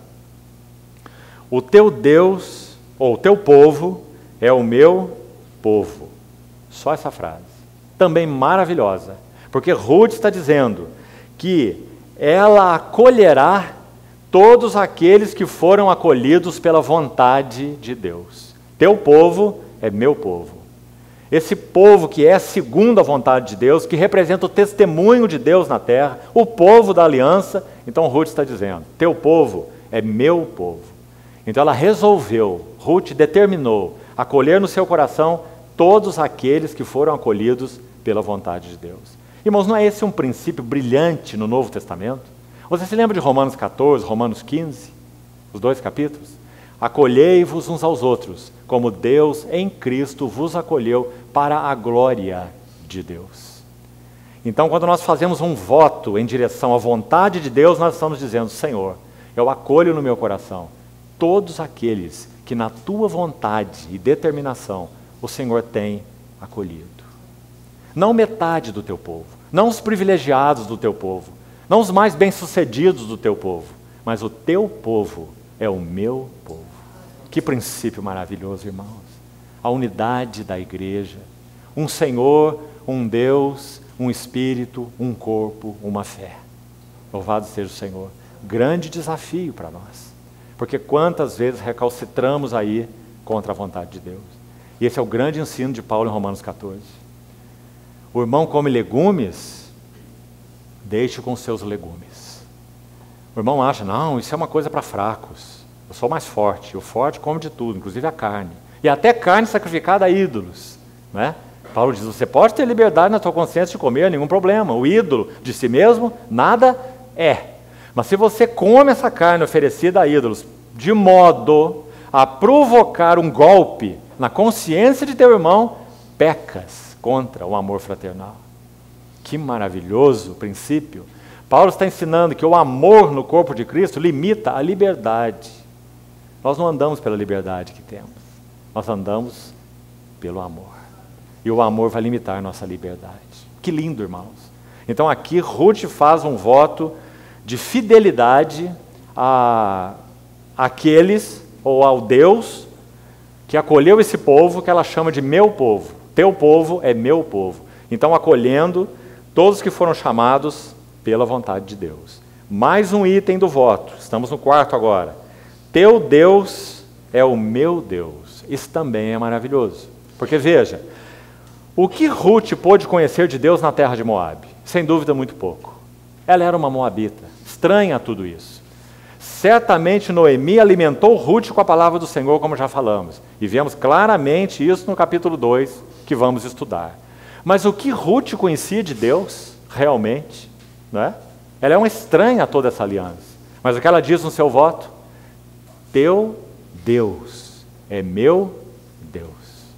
O teu Deus, ou o teu povo, é o meu povo. Só essa frase. Também maravilhosa. Porque Ruth está dizendo que ela acolherá todos aqueles que foram acolhidos pela vontade de Deus. Teu povo é meu povo. Esse povo que é segundo a vontade de Deus, que representa o testemunho de Deus na terra, o povo da aliança. Então Ruth está dizendo, teu povo é meu povo. Então ela resolveu, Ruth determinou, acolher no seu coração todos aqueles que foram acolhidos pela vontade de Deus. Irmãos, não é esse um princípio brilhante no Novo Testamento? Você se lembra de Romanos 14, Romanos 15? Os dois capítulos? Acolhei-vos uns aos outros, como Deus em Cristo vos acolheu para a glória de Deus. Então, quando nós fazemos um voto em direção à vontade de Deus, nós estamos dizendo, Senhor, eu acolho no meu coração todos aqueles que na tua vontade e determinação o Senhor tem acolhido. Não metade do teu povo, não os privilegiados do teu povo, não os mais bem-sucedidos do teu povo, mas o teu povo é o meu povo. Que princípio maravilhoso, irmãos. A unidade da igreja, um Senhor, um Deus, um Espírito, um corpo, uma fé. Louvado seja o Senhor. Grande desafio para nós. Porque quantas vezes recalcitramos aí contra a vontade de Deus. E esse é o grande ensino de Paulo em Romanos 14. O irmão come legumes, deixe com seus legumes. O irmão acha, não, isso é uma coisa para fracos. Eu sou mais forte. O forte come de tudo, inclusive a carne. E até carne sacrificada a ídolos. Né? Paulo diz, você pode ter liberdade na tua consciência de comer, nenhum problema. O ídolo de si mesmo, nada é. Mas se você come essa carne oferecida a ídolos, de modo a provocar um golpe na consciência de teu irmão, pecas contra o amor fraternal. Que maravilhoso princípio. Paulo está ensinando que o amor no corpo de Cristo limita a liberdade. Nós não andamos pela liberdade que temos. Nós andamos pelo amor. E o amor vai limitar a nossa liberdade. Que lindo, irmãos. Então aqui Ruth faz um voto de fidelidade àqueles, ou ao Deus, que acolheu esse povo, que ela chama de meu povo. Teu povo é meu povo. Então acolhendo todos que foram chamados pela vontade de Deus. Mais um item do voto, estamos no quarto agora. Teu Deus é o meu Deus. Isso também é maravilhoso. Porque veja, o que Ruth pôde conhecer de Deus na terra de Moabe? Sem dúvida, muito pouco. Ela era uma moabita, estranha a tudo isso. Certamente Noemi alimentou Ruth com a palavra do Senhor, como já falamos. E vemos claramente isso no capítulo 2, que vamos estudar. Mas o que Ruth conhecia de Deus, realmente, não é? Ela é uma estranha a toda essa aliança. Mas o que ela diz no seu voto? Teu Deus é meu Deus.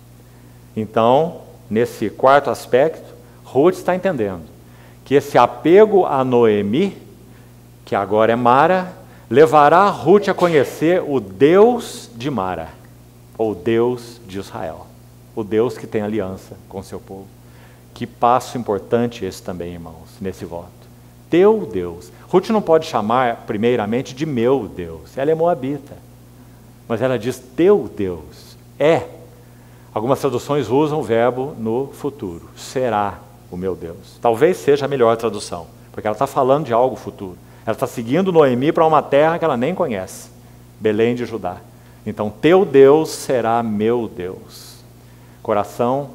Então, nesse quarto aspecto, Ruth está entendendo que esse apego a Noemi, que agora é Mara, levará Ruth a conhecer o Deus de Mara, ou Deus de Israel, o Deus que tem aliança com o seu povo. Que passo importante esse também, irmãos, nesse voto. Teu Deus. Ruth não pode chamar primeiramente de meu Deus, ela é moabita, mas ela diz teu Deus, é. Algumas traduções usam o verbo no futuro, será o meu Deus. Talvez seja a melhor tradução, porque ela está falando de algo futuro. Ela está seguindo Noemi para uma terra que ela nem conhece, Belém de Judá. Então, teu Deus será meu Deus. Coração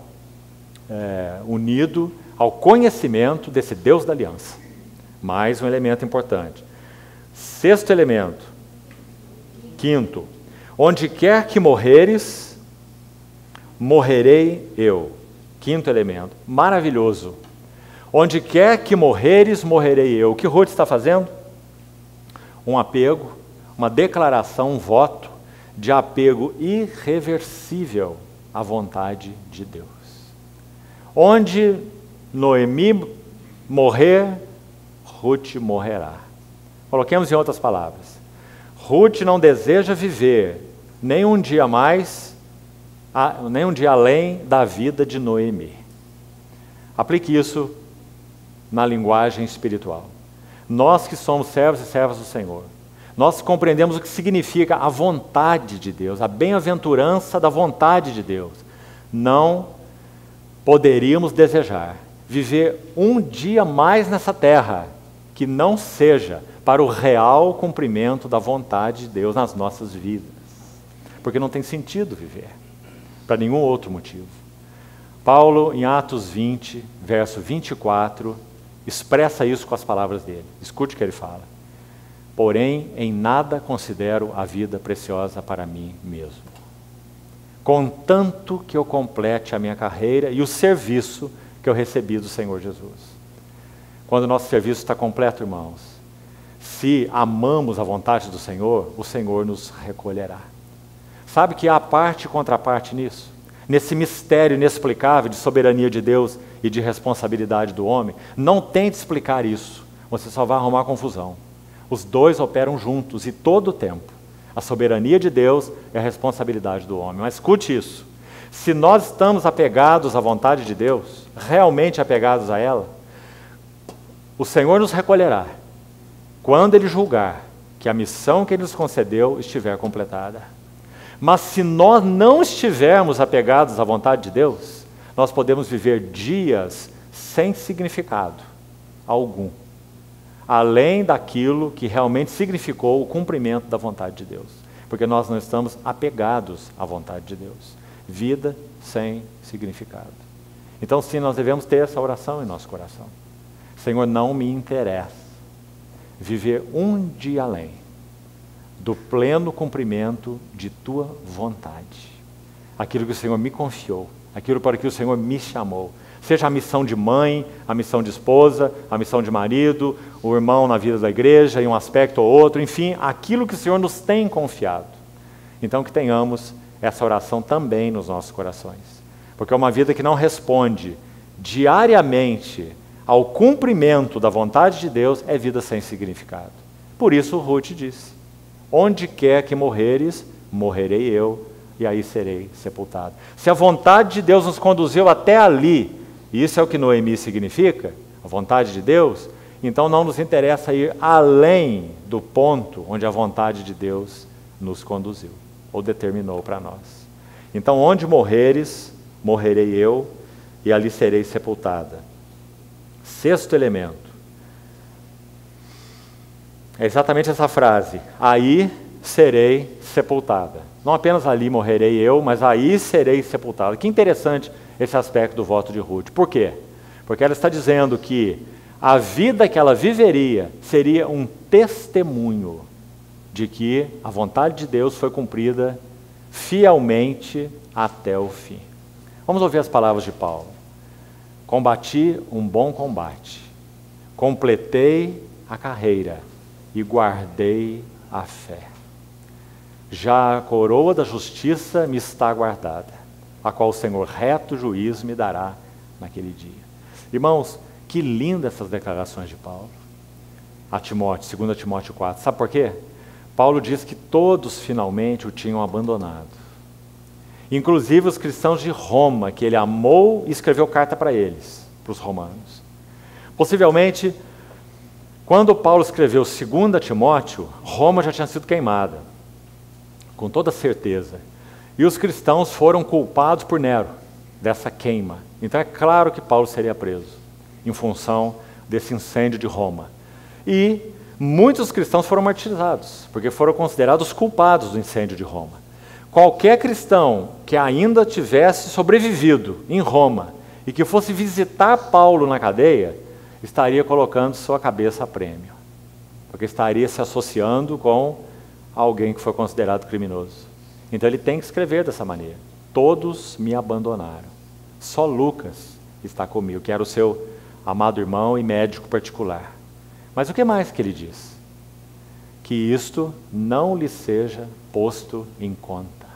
unido ao conhecimento desse Deus da aliança. Mais um elemento importante. Sexto elemento. Quinto. Onde quer que morreres, morrerei eu. Quinto elemento. Maravilhoso. Onde quer que morreres, morrerei eu. O que Ruth está fazendo? Um apego, uma declaração, um voto de apego irreversível à vontade de Deus. Onde Noemi morrer, Ruth morrerá. Coloquemos em outras palavras. Ruth não deseja viver nem um dia mais, nem um dia além da vida de Noemi. Aplique isso na linguagem espiritual. Nós que somos servos e servas do Senhor, nós compreendemos o que significa a vontade de Deus, a bem-aventurança da vontade de Deus. Não poderíamos desejar viver um dia mais nessa terra que não seja para o real cumprimento da vontade de Deus nas nossas vidas. Porque não tem sentido viver, para nenhum outro motivo. Paulo, em Atos 20, verso 24, expressa isso com as palavras dele. Escute o que ele fala. Porém, em nada considero a vida preciosa para mim mesmo. Contanto que eu complete a minha carreira e o serviço que eu recebi do Senhor Jesus. Quando o nosso serviço está completo, irmãos, se amamos a vontade do Senhor, o Senhor nos recolherá. Sabe que há parte e contraparte nisso? Nesse mistério inexplicável de soberania de Deus e de responsabilidade do homem. Não tente explicar isso, você só vai arrumar confusão. Os dois operam juntos e todo o tempo. A soberania de Deus e a responsabilidade do homem. Mas escute isso. Se nós estamos apegados à vontade de Deus, realmente apegados a ela, o Senhor nos recolherá quando Ele julgar que a missão que Ele nos concedeu estiver completada. Mas se nós não estivermos apegados à vontade de Deus, nós podemos viver dias sem significado algum, além daquilo que realmente significou o cumprimento da vontade de Deus. Porque nós não estamos apegados à vontade de Deus. Vida sem significado. Então, sim, nós devemos ter essa oração em nosso coração. Senhor, não me interessa viver um dia além do pleno cumprimento de tua vontade. Aquilo que o Senhor me confiou, aquilo para que o Senhor me chamou. Seja a missão de mãe, a missão de esposa, a missão de marido, o irmão na vida da igreja, em um aspecto ou outro, enfim, aquilo que o Senhor nos tem confiado. Então que tenhamos essa oração também nos nossos corações. Porque é uma vida que não responde diariamente ao cumprimento da vontade de Deus, é vida sem significado. Por isso Ruth disse: onde quer que morreres, morrerei eu, e aí serei sepultado. Se a vontade de Deus nos conduziu até ali, e isso é o que Noemi significa, a vontade de Deus, então não nos interessa ir além do ponto onde a vontade de Deus nos conduziu, ou determinou para nós. Então, onde morreres, morrerei eu, e ali serei sepultada. Sexto elemento. É exatamente essa frase: aí serei sepultada. Não apenas ali morrerei eu, mas aí serei sepultada. Que interessante esse aspecto do voto de Ruth. Por quê? Porque ela está dizendo que a vida que ela viveria seria um testemunho de que a vontade de Deus foi cumprida fielmente até o fim. Vamos ouvir as palavras de Paulo. Combati um bom combate, completei a carreira e guardei a fé. Já a coroa da justiça me está guardada, a qual o Senhor reto juiz me dará naquele dia. Irmãos, que lindas essas declarações de Paulo a Timóteo, 2 Timóteo 4. Sabe por quê? Paulo diz que todos finalmente o tinham abandonado. Inclusive os cristãos de Roma, que ele amou e escreveu carta para eles, para os romanos. Possivelmente, quando Paulo escreveu 2 Timóteo, Roma já tinha sido queimada, com toda certeza. E os cristãos foram culpados por Nero, dessa queima. Então é claro que Paulo seria preso, em função desse incêndio de Roma. E muitos cristãos foram martirizados, porque foram considerados culpados do incêndio de Roma. Qualquer cristão que ainda tivesse sobrevivido em Roma e que fosse visitar Paulo na cadeia, estaria colocando sua cabeça a prêmio, porque estaria se associando com alguém que foi considerado criminoso. Então ele tem que escrever dessa maneira: todos me abandonaram, só Lucas está comigo, que era o seu amado irmão e médico particular. Mas o que mais que ele diz? Que isto não lhe seja posto em conta.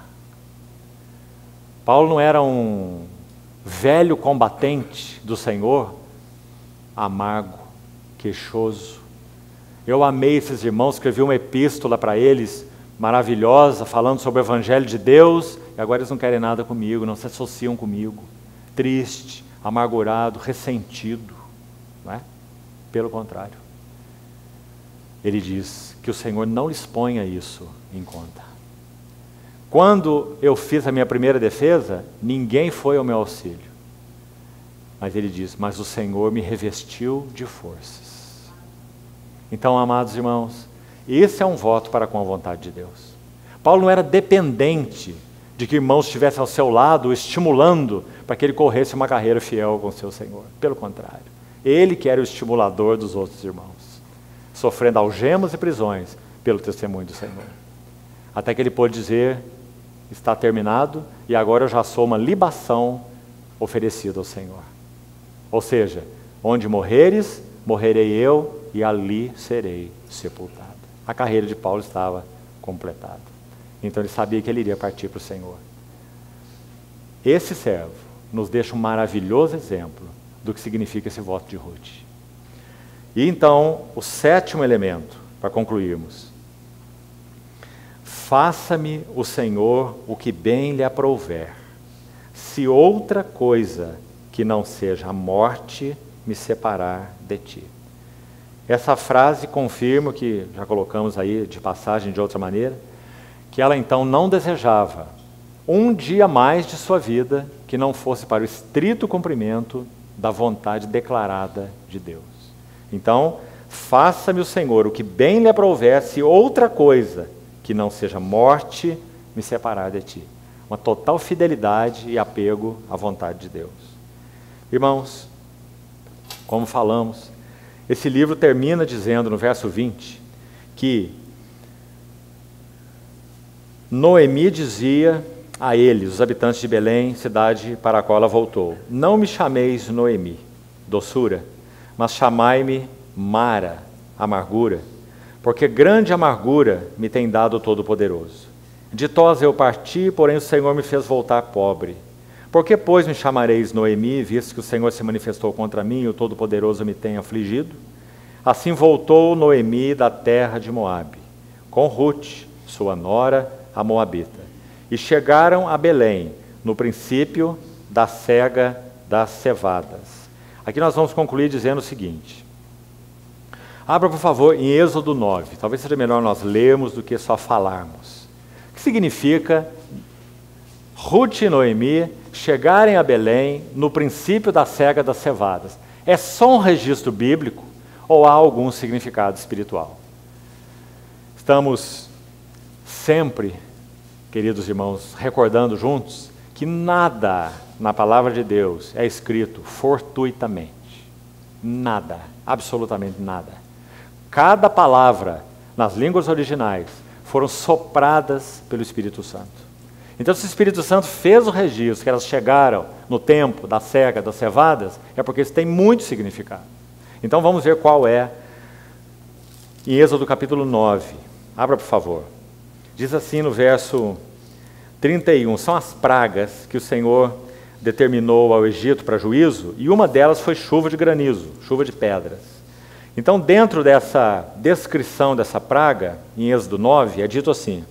Paulo não era um velho combatente do Senhor, amargo, queixoso. Eu amei esses irmãos, escrevi uma epístola para eles, maravilhosa, falando sobre o Evangelho de Deus, e agora eles não querem nada comigo, não se associam comigo. Triste, amargurado, ressentido, não é? Pelo contrário. Ele diz que o Senhor não lhes ponha isso em conta. Quando eu fiz a minha primeira defesa, ninguém foi ao meu auxílio. Mas ele diz: mas o Senhor me revestiu de forças. Então, amados irmãos, esse é um voto para com a vontade de Deus. Paulo não era dependente de que irmãos estivessem ao seu lado, estimulando para que ele corresse uma carreira fiel com o seu Senhor. Pelo contrário, ele que era o estimulador dos outros irmãos, sofrendo algemas e prisões pelo testemunho do Senhor. Até que ele pôde dizer: está terminado, e agora eu já sou uma libação oferecida ao Senhor. Ou seja, onde morreres, morrerei eu, e ali serei sepultado. A carreira de Paulo estava completada. Então ele sabia que ele iria partir para o Senhor. Esse servo nos deixa um maravilhoso exemplo do que significa esse voto de Ruth. E então, o sétimo elemento, para concluirmos: faça-me o Senhor o que bem lhe aprouver, se outra coisa que não seja a morte me separar de ti. Essa frase confirma o que já colocamos aí de passagem de outra maneira, que ela então não desejava um dia mais de sua vida que não fosse para o estrito cumprimento da vontade declarada de Deus. Então, faça-me o Senhor o que bem lhe aprouver, se outra coisa que não seja morte me separar de ti. Uma total fidelidade e apego à vontade de Deus. Irmãos, como falamos, esse livro termina dizendo, no verso 20, que Noemi dizia a eles, os habitantes de Belém, cidade para a qual ela voltou: não me chameis Noemi, doçura, mas chamai-me Mara, amargura, porque grande amargura me tem dado o Todo-Poderoso. De Tosa eu parti, porém o Senhor me fez voltar pobre. Por que, pois, me chamareis Noemi, visto que o Senhor se manifestou contra mim e o Todo-Poderoso me tem afligido? Assim voltou Noemi da terra de Moabe, com Ruth, sua nora, a Moabita, e chegaram a Belém, no princípio da cega das cevadas. Aqui nós vamos concluir dizendo o seguinte. Abra, por favor, em Êxodo 9. Talvez seja melhor nós lermos do que só falarmos. O que significa Ruth e Noemi chegarem a Belém no princípio da cega das cevadas? É só um registro bíblico ou há algum significado espiritual? Estamos sempre, queridos irmãos, recordando juntos que nada na palavra de Deus é escrito fortuitamente. Nada, absolutamente nada. Cada palavra nas línguas originais foram sopradas pelo Espírito Santo. Então, se o Espírito Santo fez o registro que elas chegaram no tempo da cega, das cevadas, é porque isso tem muito significado. Então, vamos ver qual é em Êxodo capítulo 9. Abra, por favor. Diz assim no verso 31, são as pragas que o Senhor determinou ao Egito para juízo, e uma delas foi chuva de granizo, chuva de pedras. Então, dentro dessa descrição dessa praga, em Êxodo 9, é dito assim,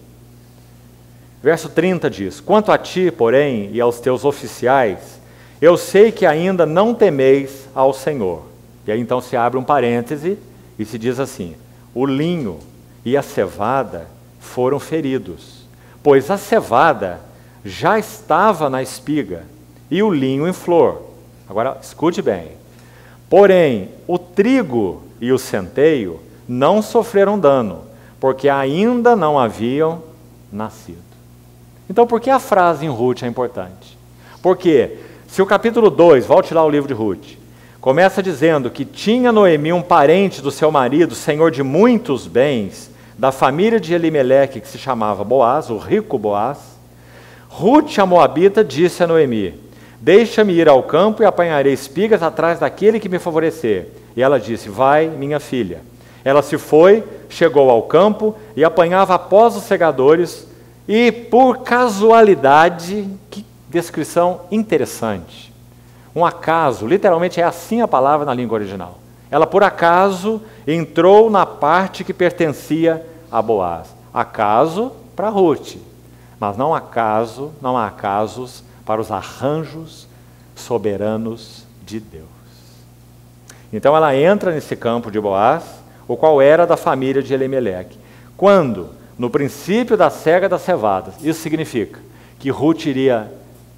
verso 30 diz, quanto a ti, porém, e aos teus oficiais, eu sei que ainda não temeis ao Senhor. E aí então se abre um parêntese e se diz assim, o linho e a cevada foram feridos, pois a cevada já estava na espiga e o linho em flor. Agora, escute bem. Porém, o trigo e o centeio não sofreram dano, porque ainda não haviam nascido. Então, por que a frase em Ruth é importante? Porque, se o capítulo 2, volte lá ao livro de Ruth, começa dizendo que tinha Noemi um parente do seu marido, senhor de muitos bens, da família de Elimeleque, que se chamava Boaz, o rico Boaz, Ruth, a Moabita, disse a Noemi, deixa-me ir ao campo e apanharei espigas atrás daquele que me favorecer. E ela disse, vai, minha filha. Ela se foi, chegou ao campo e apanhava após os segadores e, por casualidade, que descrição interessante. Um acaso, literalmente é assim a palavra na língua original. Ela, por acaso, entrou na parte que pertencia a Boaz. Acaso para Ruth, mas não há acasos para os arranjos soberanos de Deus. Então ela entra nesse campo de Boaz, o qual era da família de Elimeleque. Quando, no princípio da cega das cevadas, isso significa que Ruth iria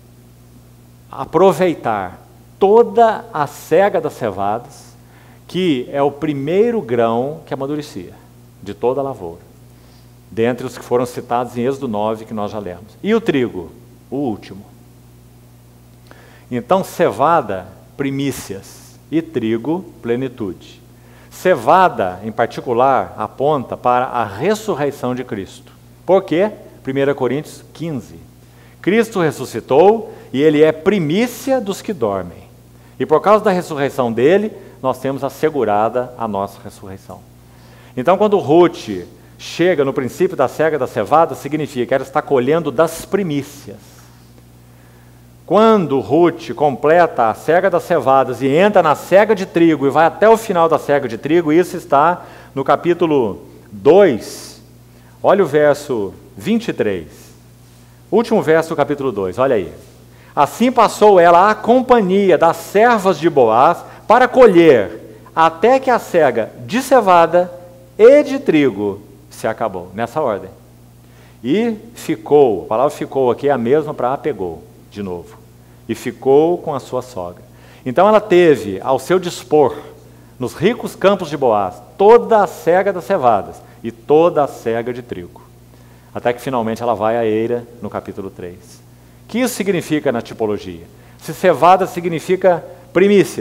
aproveitar toda a cega das cevadas, que é o primeiro grão que amadurecia de toda a lavoura, dentre os que foram citados em Êxodo 9, que nós já lemos. E o trigo, o último. Então, cevada, primícias, e trigo, plenitude. Cevada, em particular, aponta para a ressurreição de Cristo. Por quê? 1 Coríntios 15. Cristo ressuscitou e ele é primícia dos que dormem. E por causa da ressurreição dele, nós temos assegurada a nossa ressurreição. Então, quando Ruth chega no princípio da cega da cevada, significa que ela está colhendo das primícias. Quando Ruth completa a cega das cevadas e entra na cega de trigo e vai até o final da cega de trigo, isso está no capítulo 2, olha o verso 23, último verso do capítulo 2, olha aí. Assim passou ela à companhia das servas de Boaz para colher, até que a cega de cevada e de trigo se acabou, nessa ordem. E ficou, a palavra ficou aqui é a mesma para apegou, de novo. E ficou com a sua sogra. Então ela teve ao seu dispor, nos ricos campos de Boaz, toda a cega das cevadas e toda a cega de trigo. Até que finalmente ela vai à eira no capítulo 3. O que isso significa na tipologia? Se cevada significa primícias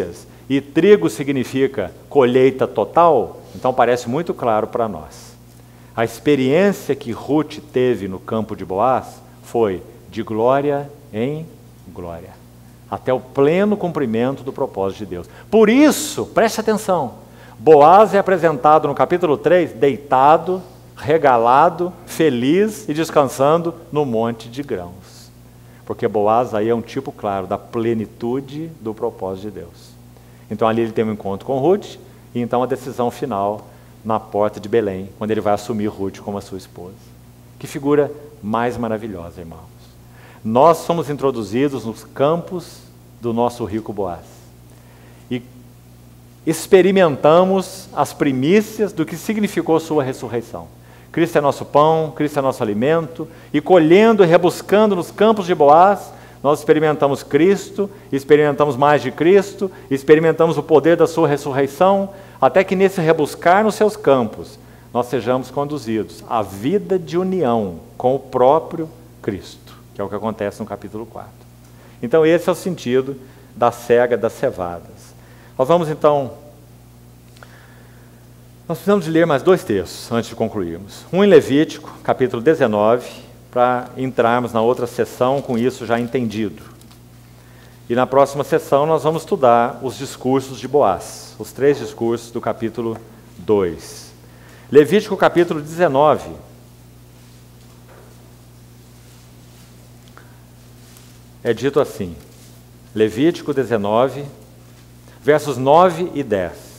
e trigo significa colheita total, então parece muito claro para nós. A experiência que Ruth teve no campo de Boaz foi de glória em glória, até o pleno cumprimento do propósito de Deus. Por isso, preste atenção, Boaz é apresentado no capítulo 3, deitado, regalado, feliz e descansando no monte de grãos. Porque Boaz aí é um tipo claro da plenitude do propósito de Deus. Então ali ele tem um encontro com Ruth, e então a decisão final na porta de Belém, quando ele vai assumir Ruth como a sua esposa. Que figura mais maravilhosa, irmãos. Nós somos introduzidos nos campos do nosso rico Boaz. E experimentamos as primícias do que significou sua ressurreição. Cristo é nosso pão, Cristo é nosso alimento, e colhendo e rebuscando nos campos de Boaz, nós experimentamos Cristo, experimentamos mais de Cristo, experimentamos o poder da sua ressurreição, até que nesse rebuscar nos seus campos, nós sejamos conduzidos à vida de união com o próprio Cristo, que é o que acontece no capítulo 4. Então esse é o sentido da cega das cevadas. Nós vamos então... Nós precisamos de ler mais 2 textos antes de concluirmos. Um em Levítico, capítulo 19, para entrarmos na outra sessão com isso já entendido. E na próxima sessão nós vamos estudar os discursos de Boaz, os 3 discursos do capítulo 2. Levítico capítulo 19. É dito assim, Levítico 19, versos 9 e 10.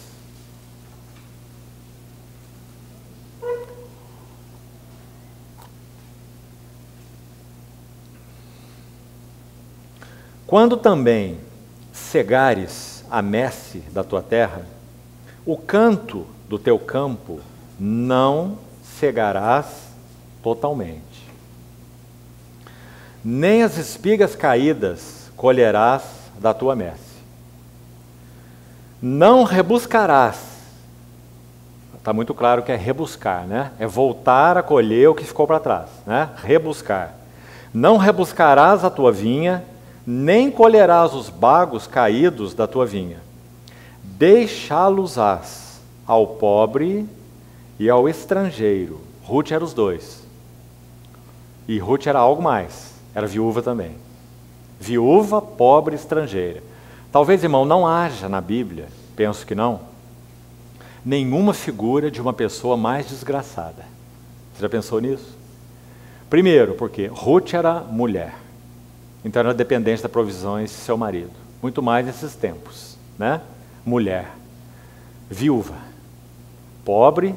Quando também cegares a messe da tua terra, o canto do teu campo não cegarás totalmente. Nem as espigas caídas colherás da tua messe. Não rebuscarás. Está muito claro que é rebuscar, né? É voltar a colher o que ficou para trás, né? Rebuscar. Não rebuscarás a tua vinha, nem colherás os bagos caídos da tua vinha. Deixá-los-ás ao pobre e ao estrangeiro. Ruth era os 2. E Ruth era algo mais, era viúva também. Viúva, pobre, estrangeira. Talvez, irmão, não haja na Bíblia, penso que não, nenhuma figura de uma pessoa mais desgraçada. Você já pensou nisso? Primeiro, porque Ruth era mulher. Então era dependente das provisões de seu marido. Muito mais nesses tempos, né? Mulher, viúva, pobre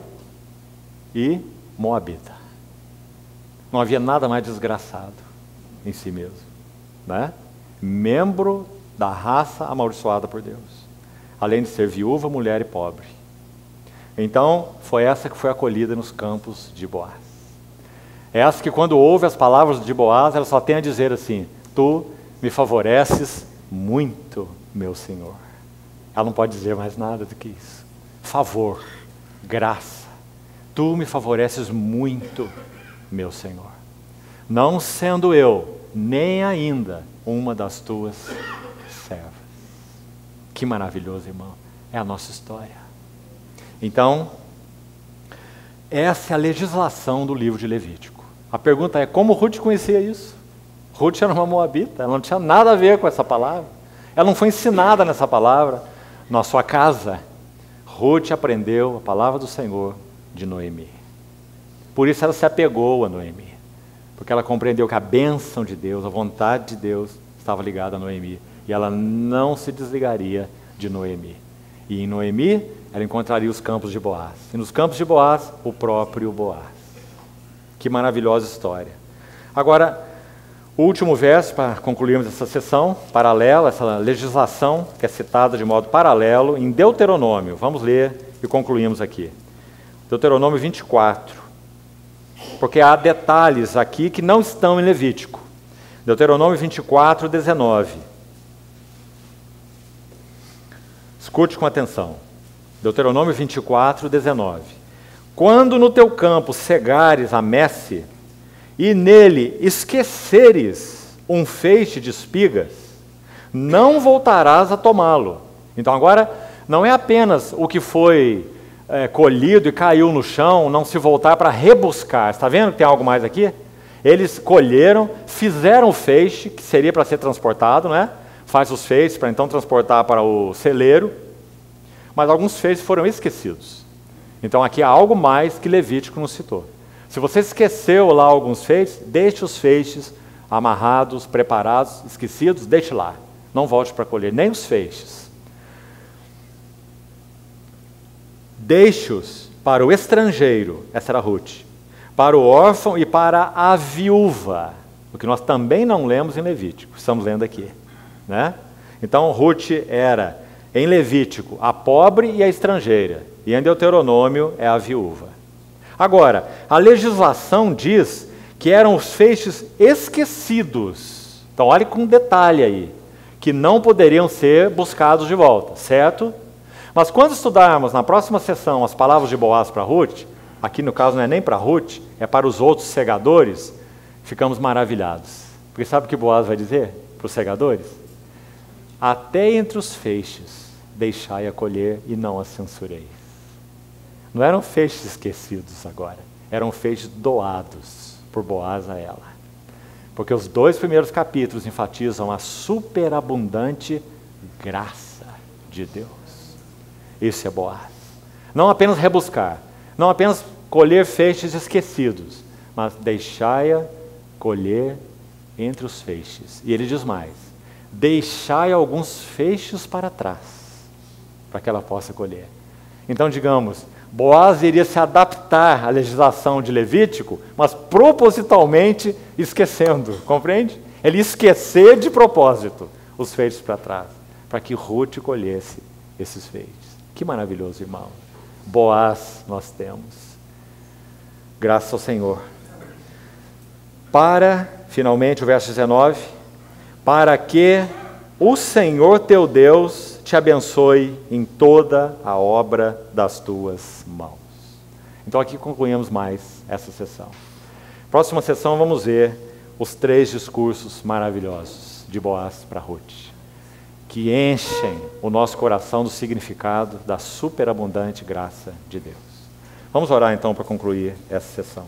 e moabita. Não havia nada mais desgraçado em si mesmo, né? Membro da raça amaldiçoada por Deus. Além de ser viúva, mulher e pobre. Então, foi essa que foi acolhida nos campos de Boaz. É essa que quando ouve as palavras de Boaz, ela só tem a dizer assim: tu me favoreces muito, meu Senhor. Ela não pode dizer mais nada do que isso. Favor, graça. Tu me favoreces muito, meu Senhor. Não sendo eu, nem ainda, uma das tuas servas. Que maravilhoso, irmão. É a nossa história. Então, essa é a legislação do livro de Levítico. A pergunta é, como Ruth conhecia isso? Ruth era uma moabita, ela não tinha nada a ver com essa palavra. Ela não foi ensinada nessa palavra. Na sua casa, Ruth aprendeu a palavra do Senhor de Noemi. Por isso ela se apegou a Noemi. Porque ela compreendeu que a bênção de Deus, a vontade de Deus, estava ligada a Noemi. E ela não se desligaria de Noemi. E em Noemi, ela encontraria os campos de Boaz. E nos campos de Boaz, o próprio Boaz. Que maravilhosa história. Agora, o último verso, para concluirmos essa sessão, paralela, essa legislação que é citada de modo paralelo em Deuteronômio. Vamos ler e concluímos aqui. Deuteronômio 24. Porque há detalhes aqui que não estão em Levítico. Deuteronômio 24, 19. Escute com atenção. Deuteronômio 24, 19. Quando no teu campo cegares a messe, e nele esqueceres um feixe de espigas, não voltarás a tomá-lo, Então agora não é apenas o que foi colhido e caiu no chão, não se voltar para rebuscar. Está vendo que tem algo mais aqui? Eles colheram, fizeram o feixe, que seria para ser transportado, né? Faz os feixes para então transportar para o celeiro, mas alguns feixes foram esquecidos. Então aqui há algo mais que Levítico nos citou. Se você esqueceu lá alguns feixes, deixe os feixes amarrados, preparados, esquecidos, deixe lá. Não volte para colher, nem os feixes. Deixe-os para o estrangeiro, essa era Ruth, para o órfão e para a viúva, o que nós também não lemos em Levítico, estamos lendo aqui, né? Então Ruth era, em Levítico, a pobre e a estrangeira, e em Deuteronômio é a viúva. Agora, a legislação diz que eram os feixes esquecidos, então olhe com detalhe aí, que não poderiam ser buscados de volta, certo? Mas quando estudarmos na próxima sessão as palavras de Boaz para Ruth, aqui no caso não é nem para Ruth, é para os outros segadores, ficamos maravilhados. Porque sabe o que Boaz vai dizer para os segadores? Até entre os feixes deixai a colher e não a censureis. Não eram feixes esquecidos agora, eram feixes doados por Boaz a ela. Porque os 2 primeiros capítulos enfatizam a superabundante graça de Deus. Isso é Boaz. Não apenas rebuscar, não apenas colher feixes esquecidos, mas deixai-a colher entre os feixes. E ele diz mais, deixai alguns feixes para trás, para que ela possa colher. Então, digamos, Boaz iria se adaptar à legislação de Levítico, mas propositalmente esquecendo, compreende? Ele ia esquecer de propósito os feixes para trás, para que Ruth colhesse esses feixes. Que maravilhoso, irmão. Boaz nós temos. Graças ao Senhor. Para, finalmente, o verso 19, para que o Senhor teu Deus te abençoe em toda a obra das tuas mãos. Então aqui concluímos mais essa sessão. Próxima sessão vamos ver os 3 discursos maravilhosos de Boaz para Ruth, que enchem o nosso coração do significado da superabundante graça de Deus. Vamos orar então para concluir essa sessão.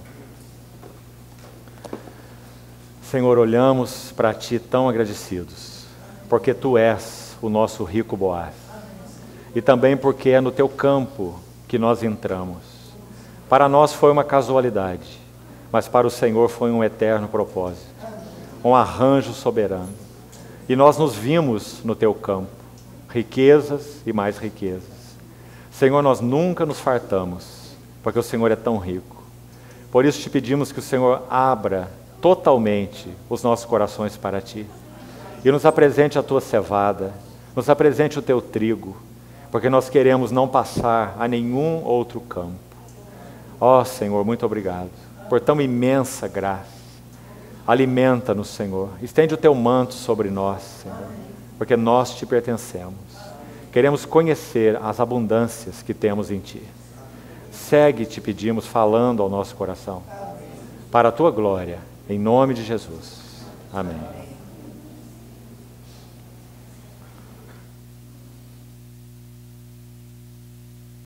Senhor, olhamos para Ti tão agradecidos, porque Tu és o nosso rico Boaz, e também porque é no Teu campo que nós entramos. Para nós foi uma casualidade, mas para o Senhor foi um eterno propósito, um arranjo soberano. E nós nos vimos no Teu campo, riquezas e mais riquezas. Senhor, nós nunca nos fartamos, porque o Senhor é tão rico. Por isso te pedimos que o Senhor abra totalmente os nossos corações para Ti, e nos apresente a Tua cevada, nos apresente o Teu trigo, porque nós queremos não passar a nenhum outro campo. Ó Senhor, muito obrigado por tão imensa graça. Alimenta-nos, Senhor. Estende o Teu manto sobre nós, Senhor, porque nós Te pertencemos. Queremos conhecer as abundâncias que temos em Ti. Segue, te pedimos, falando ao nosso coração, para a Tua glória, em nome de Jesus. Amém.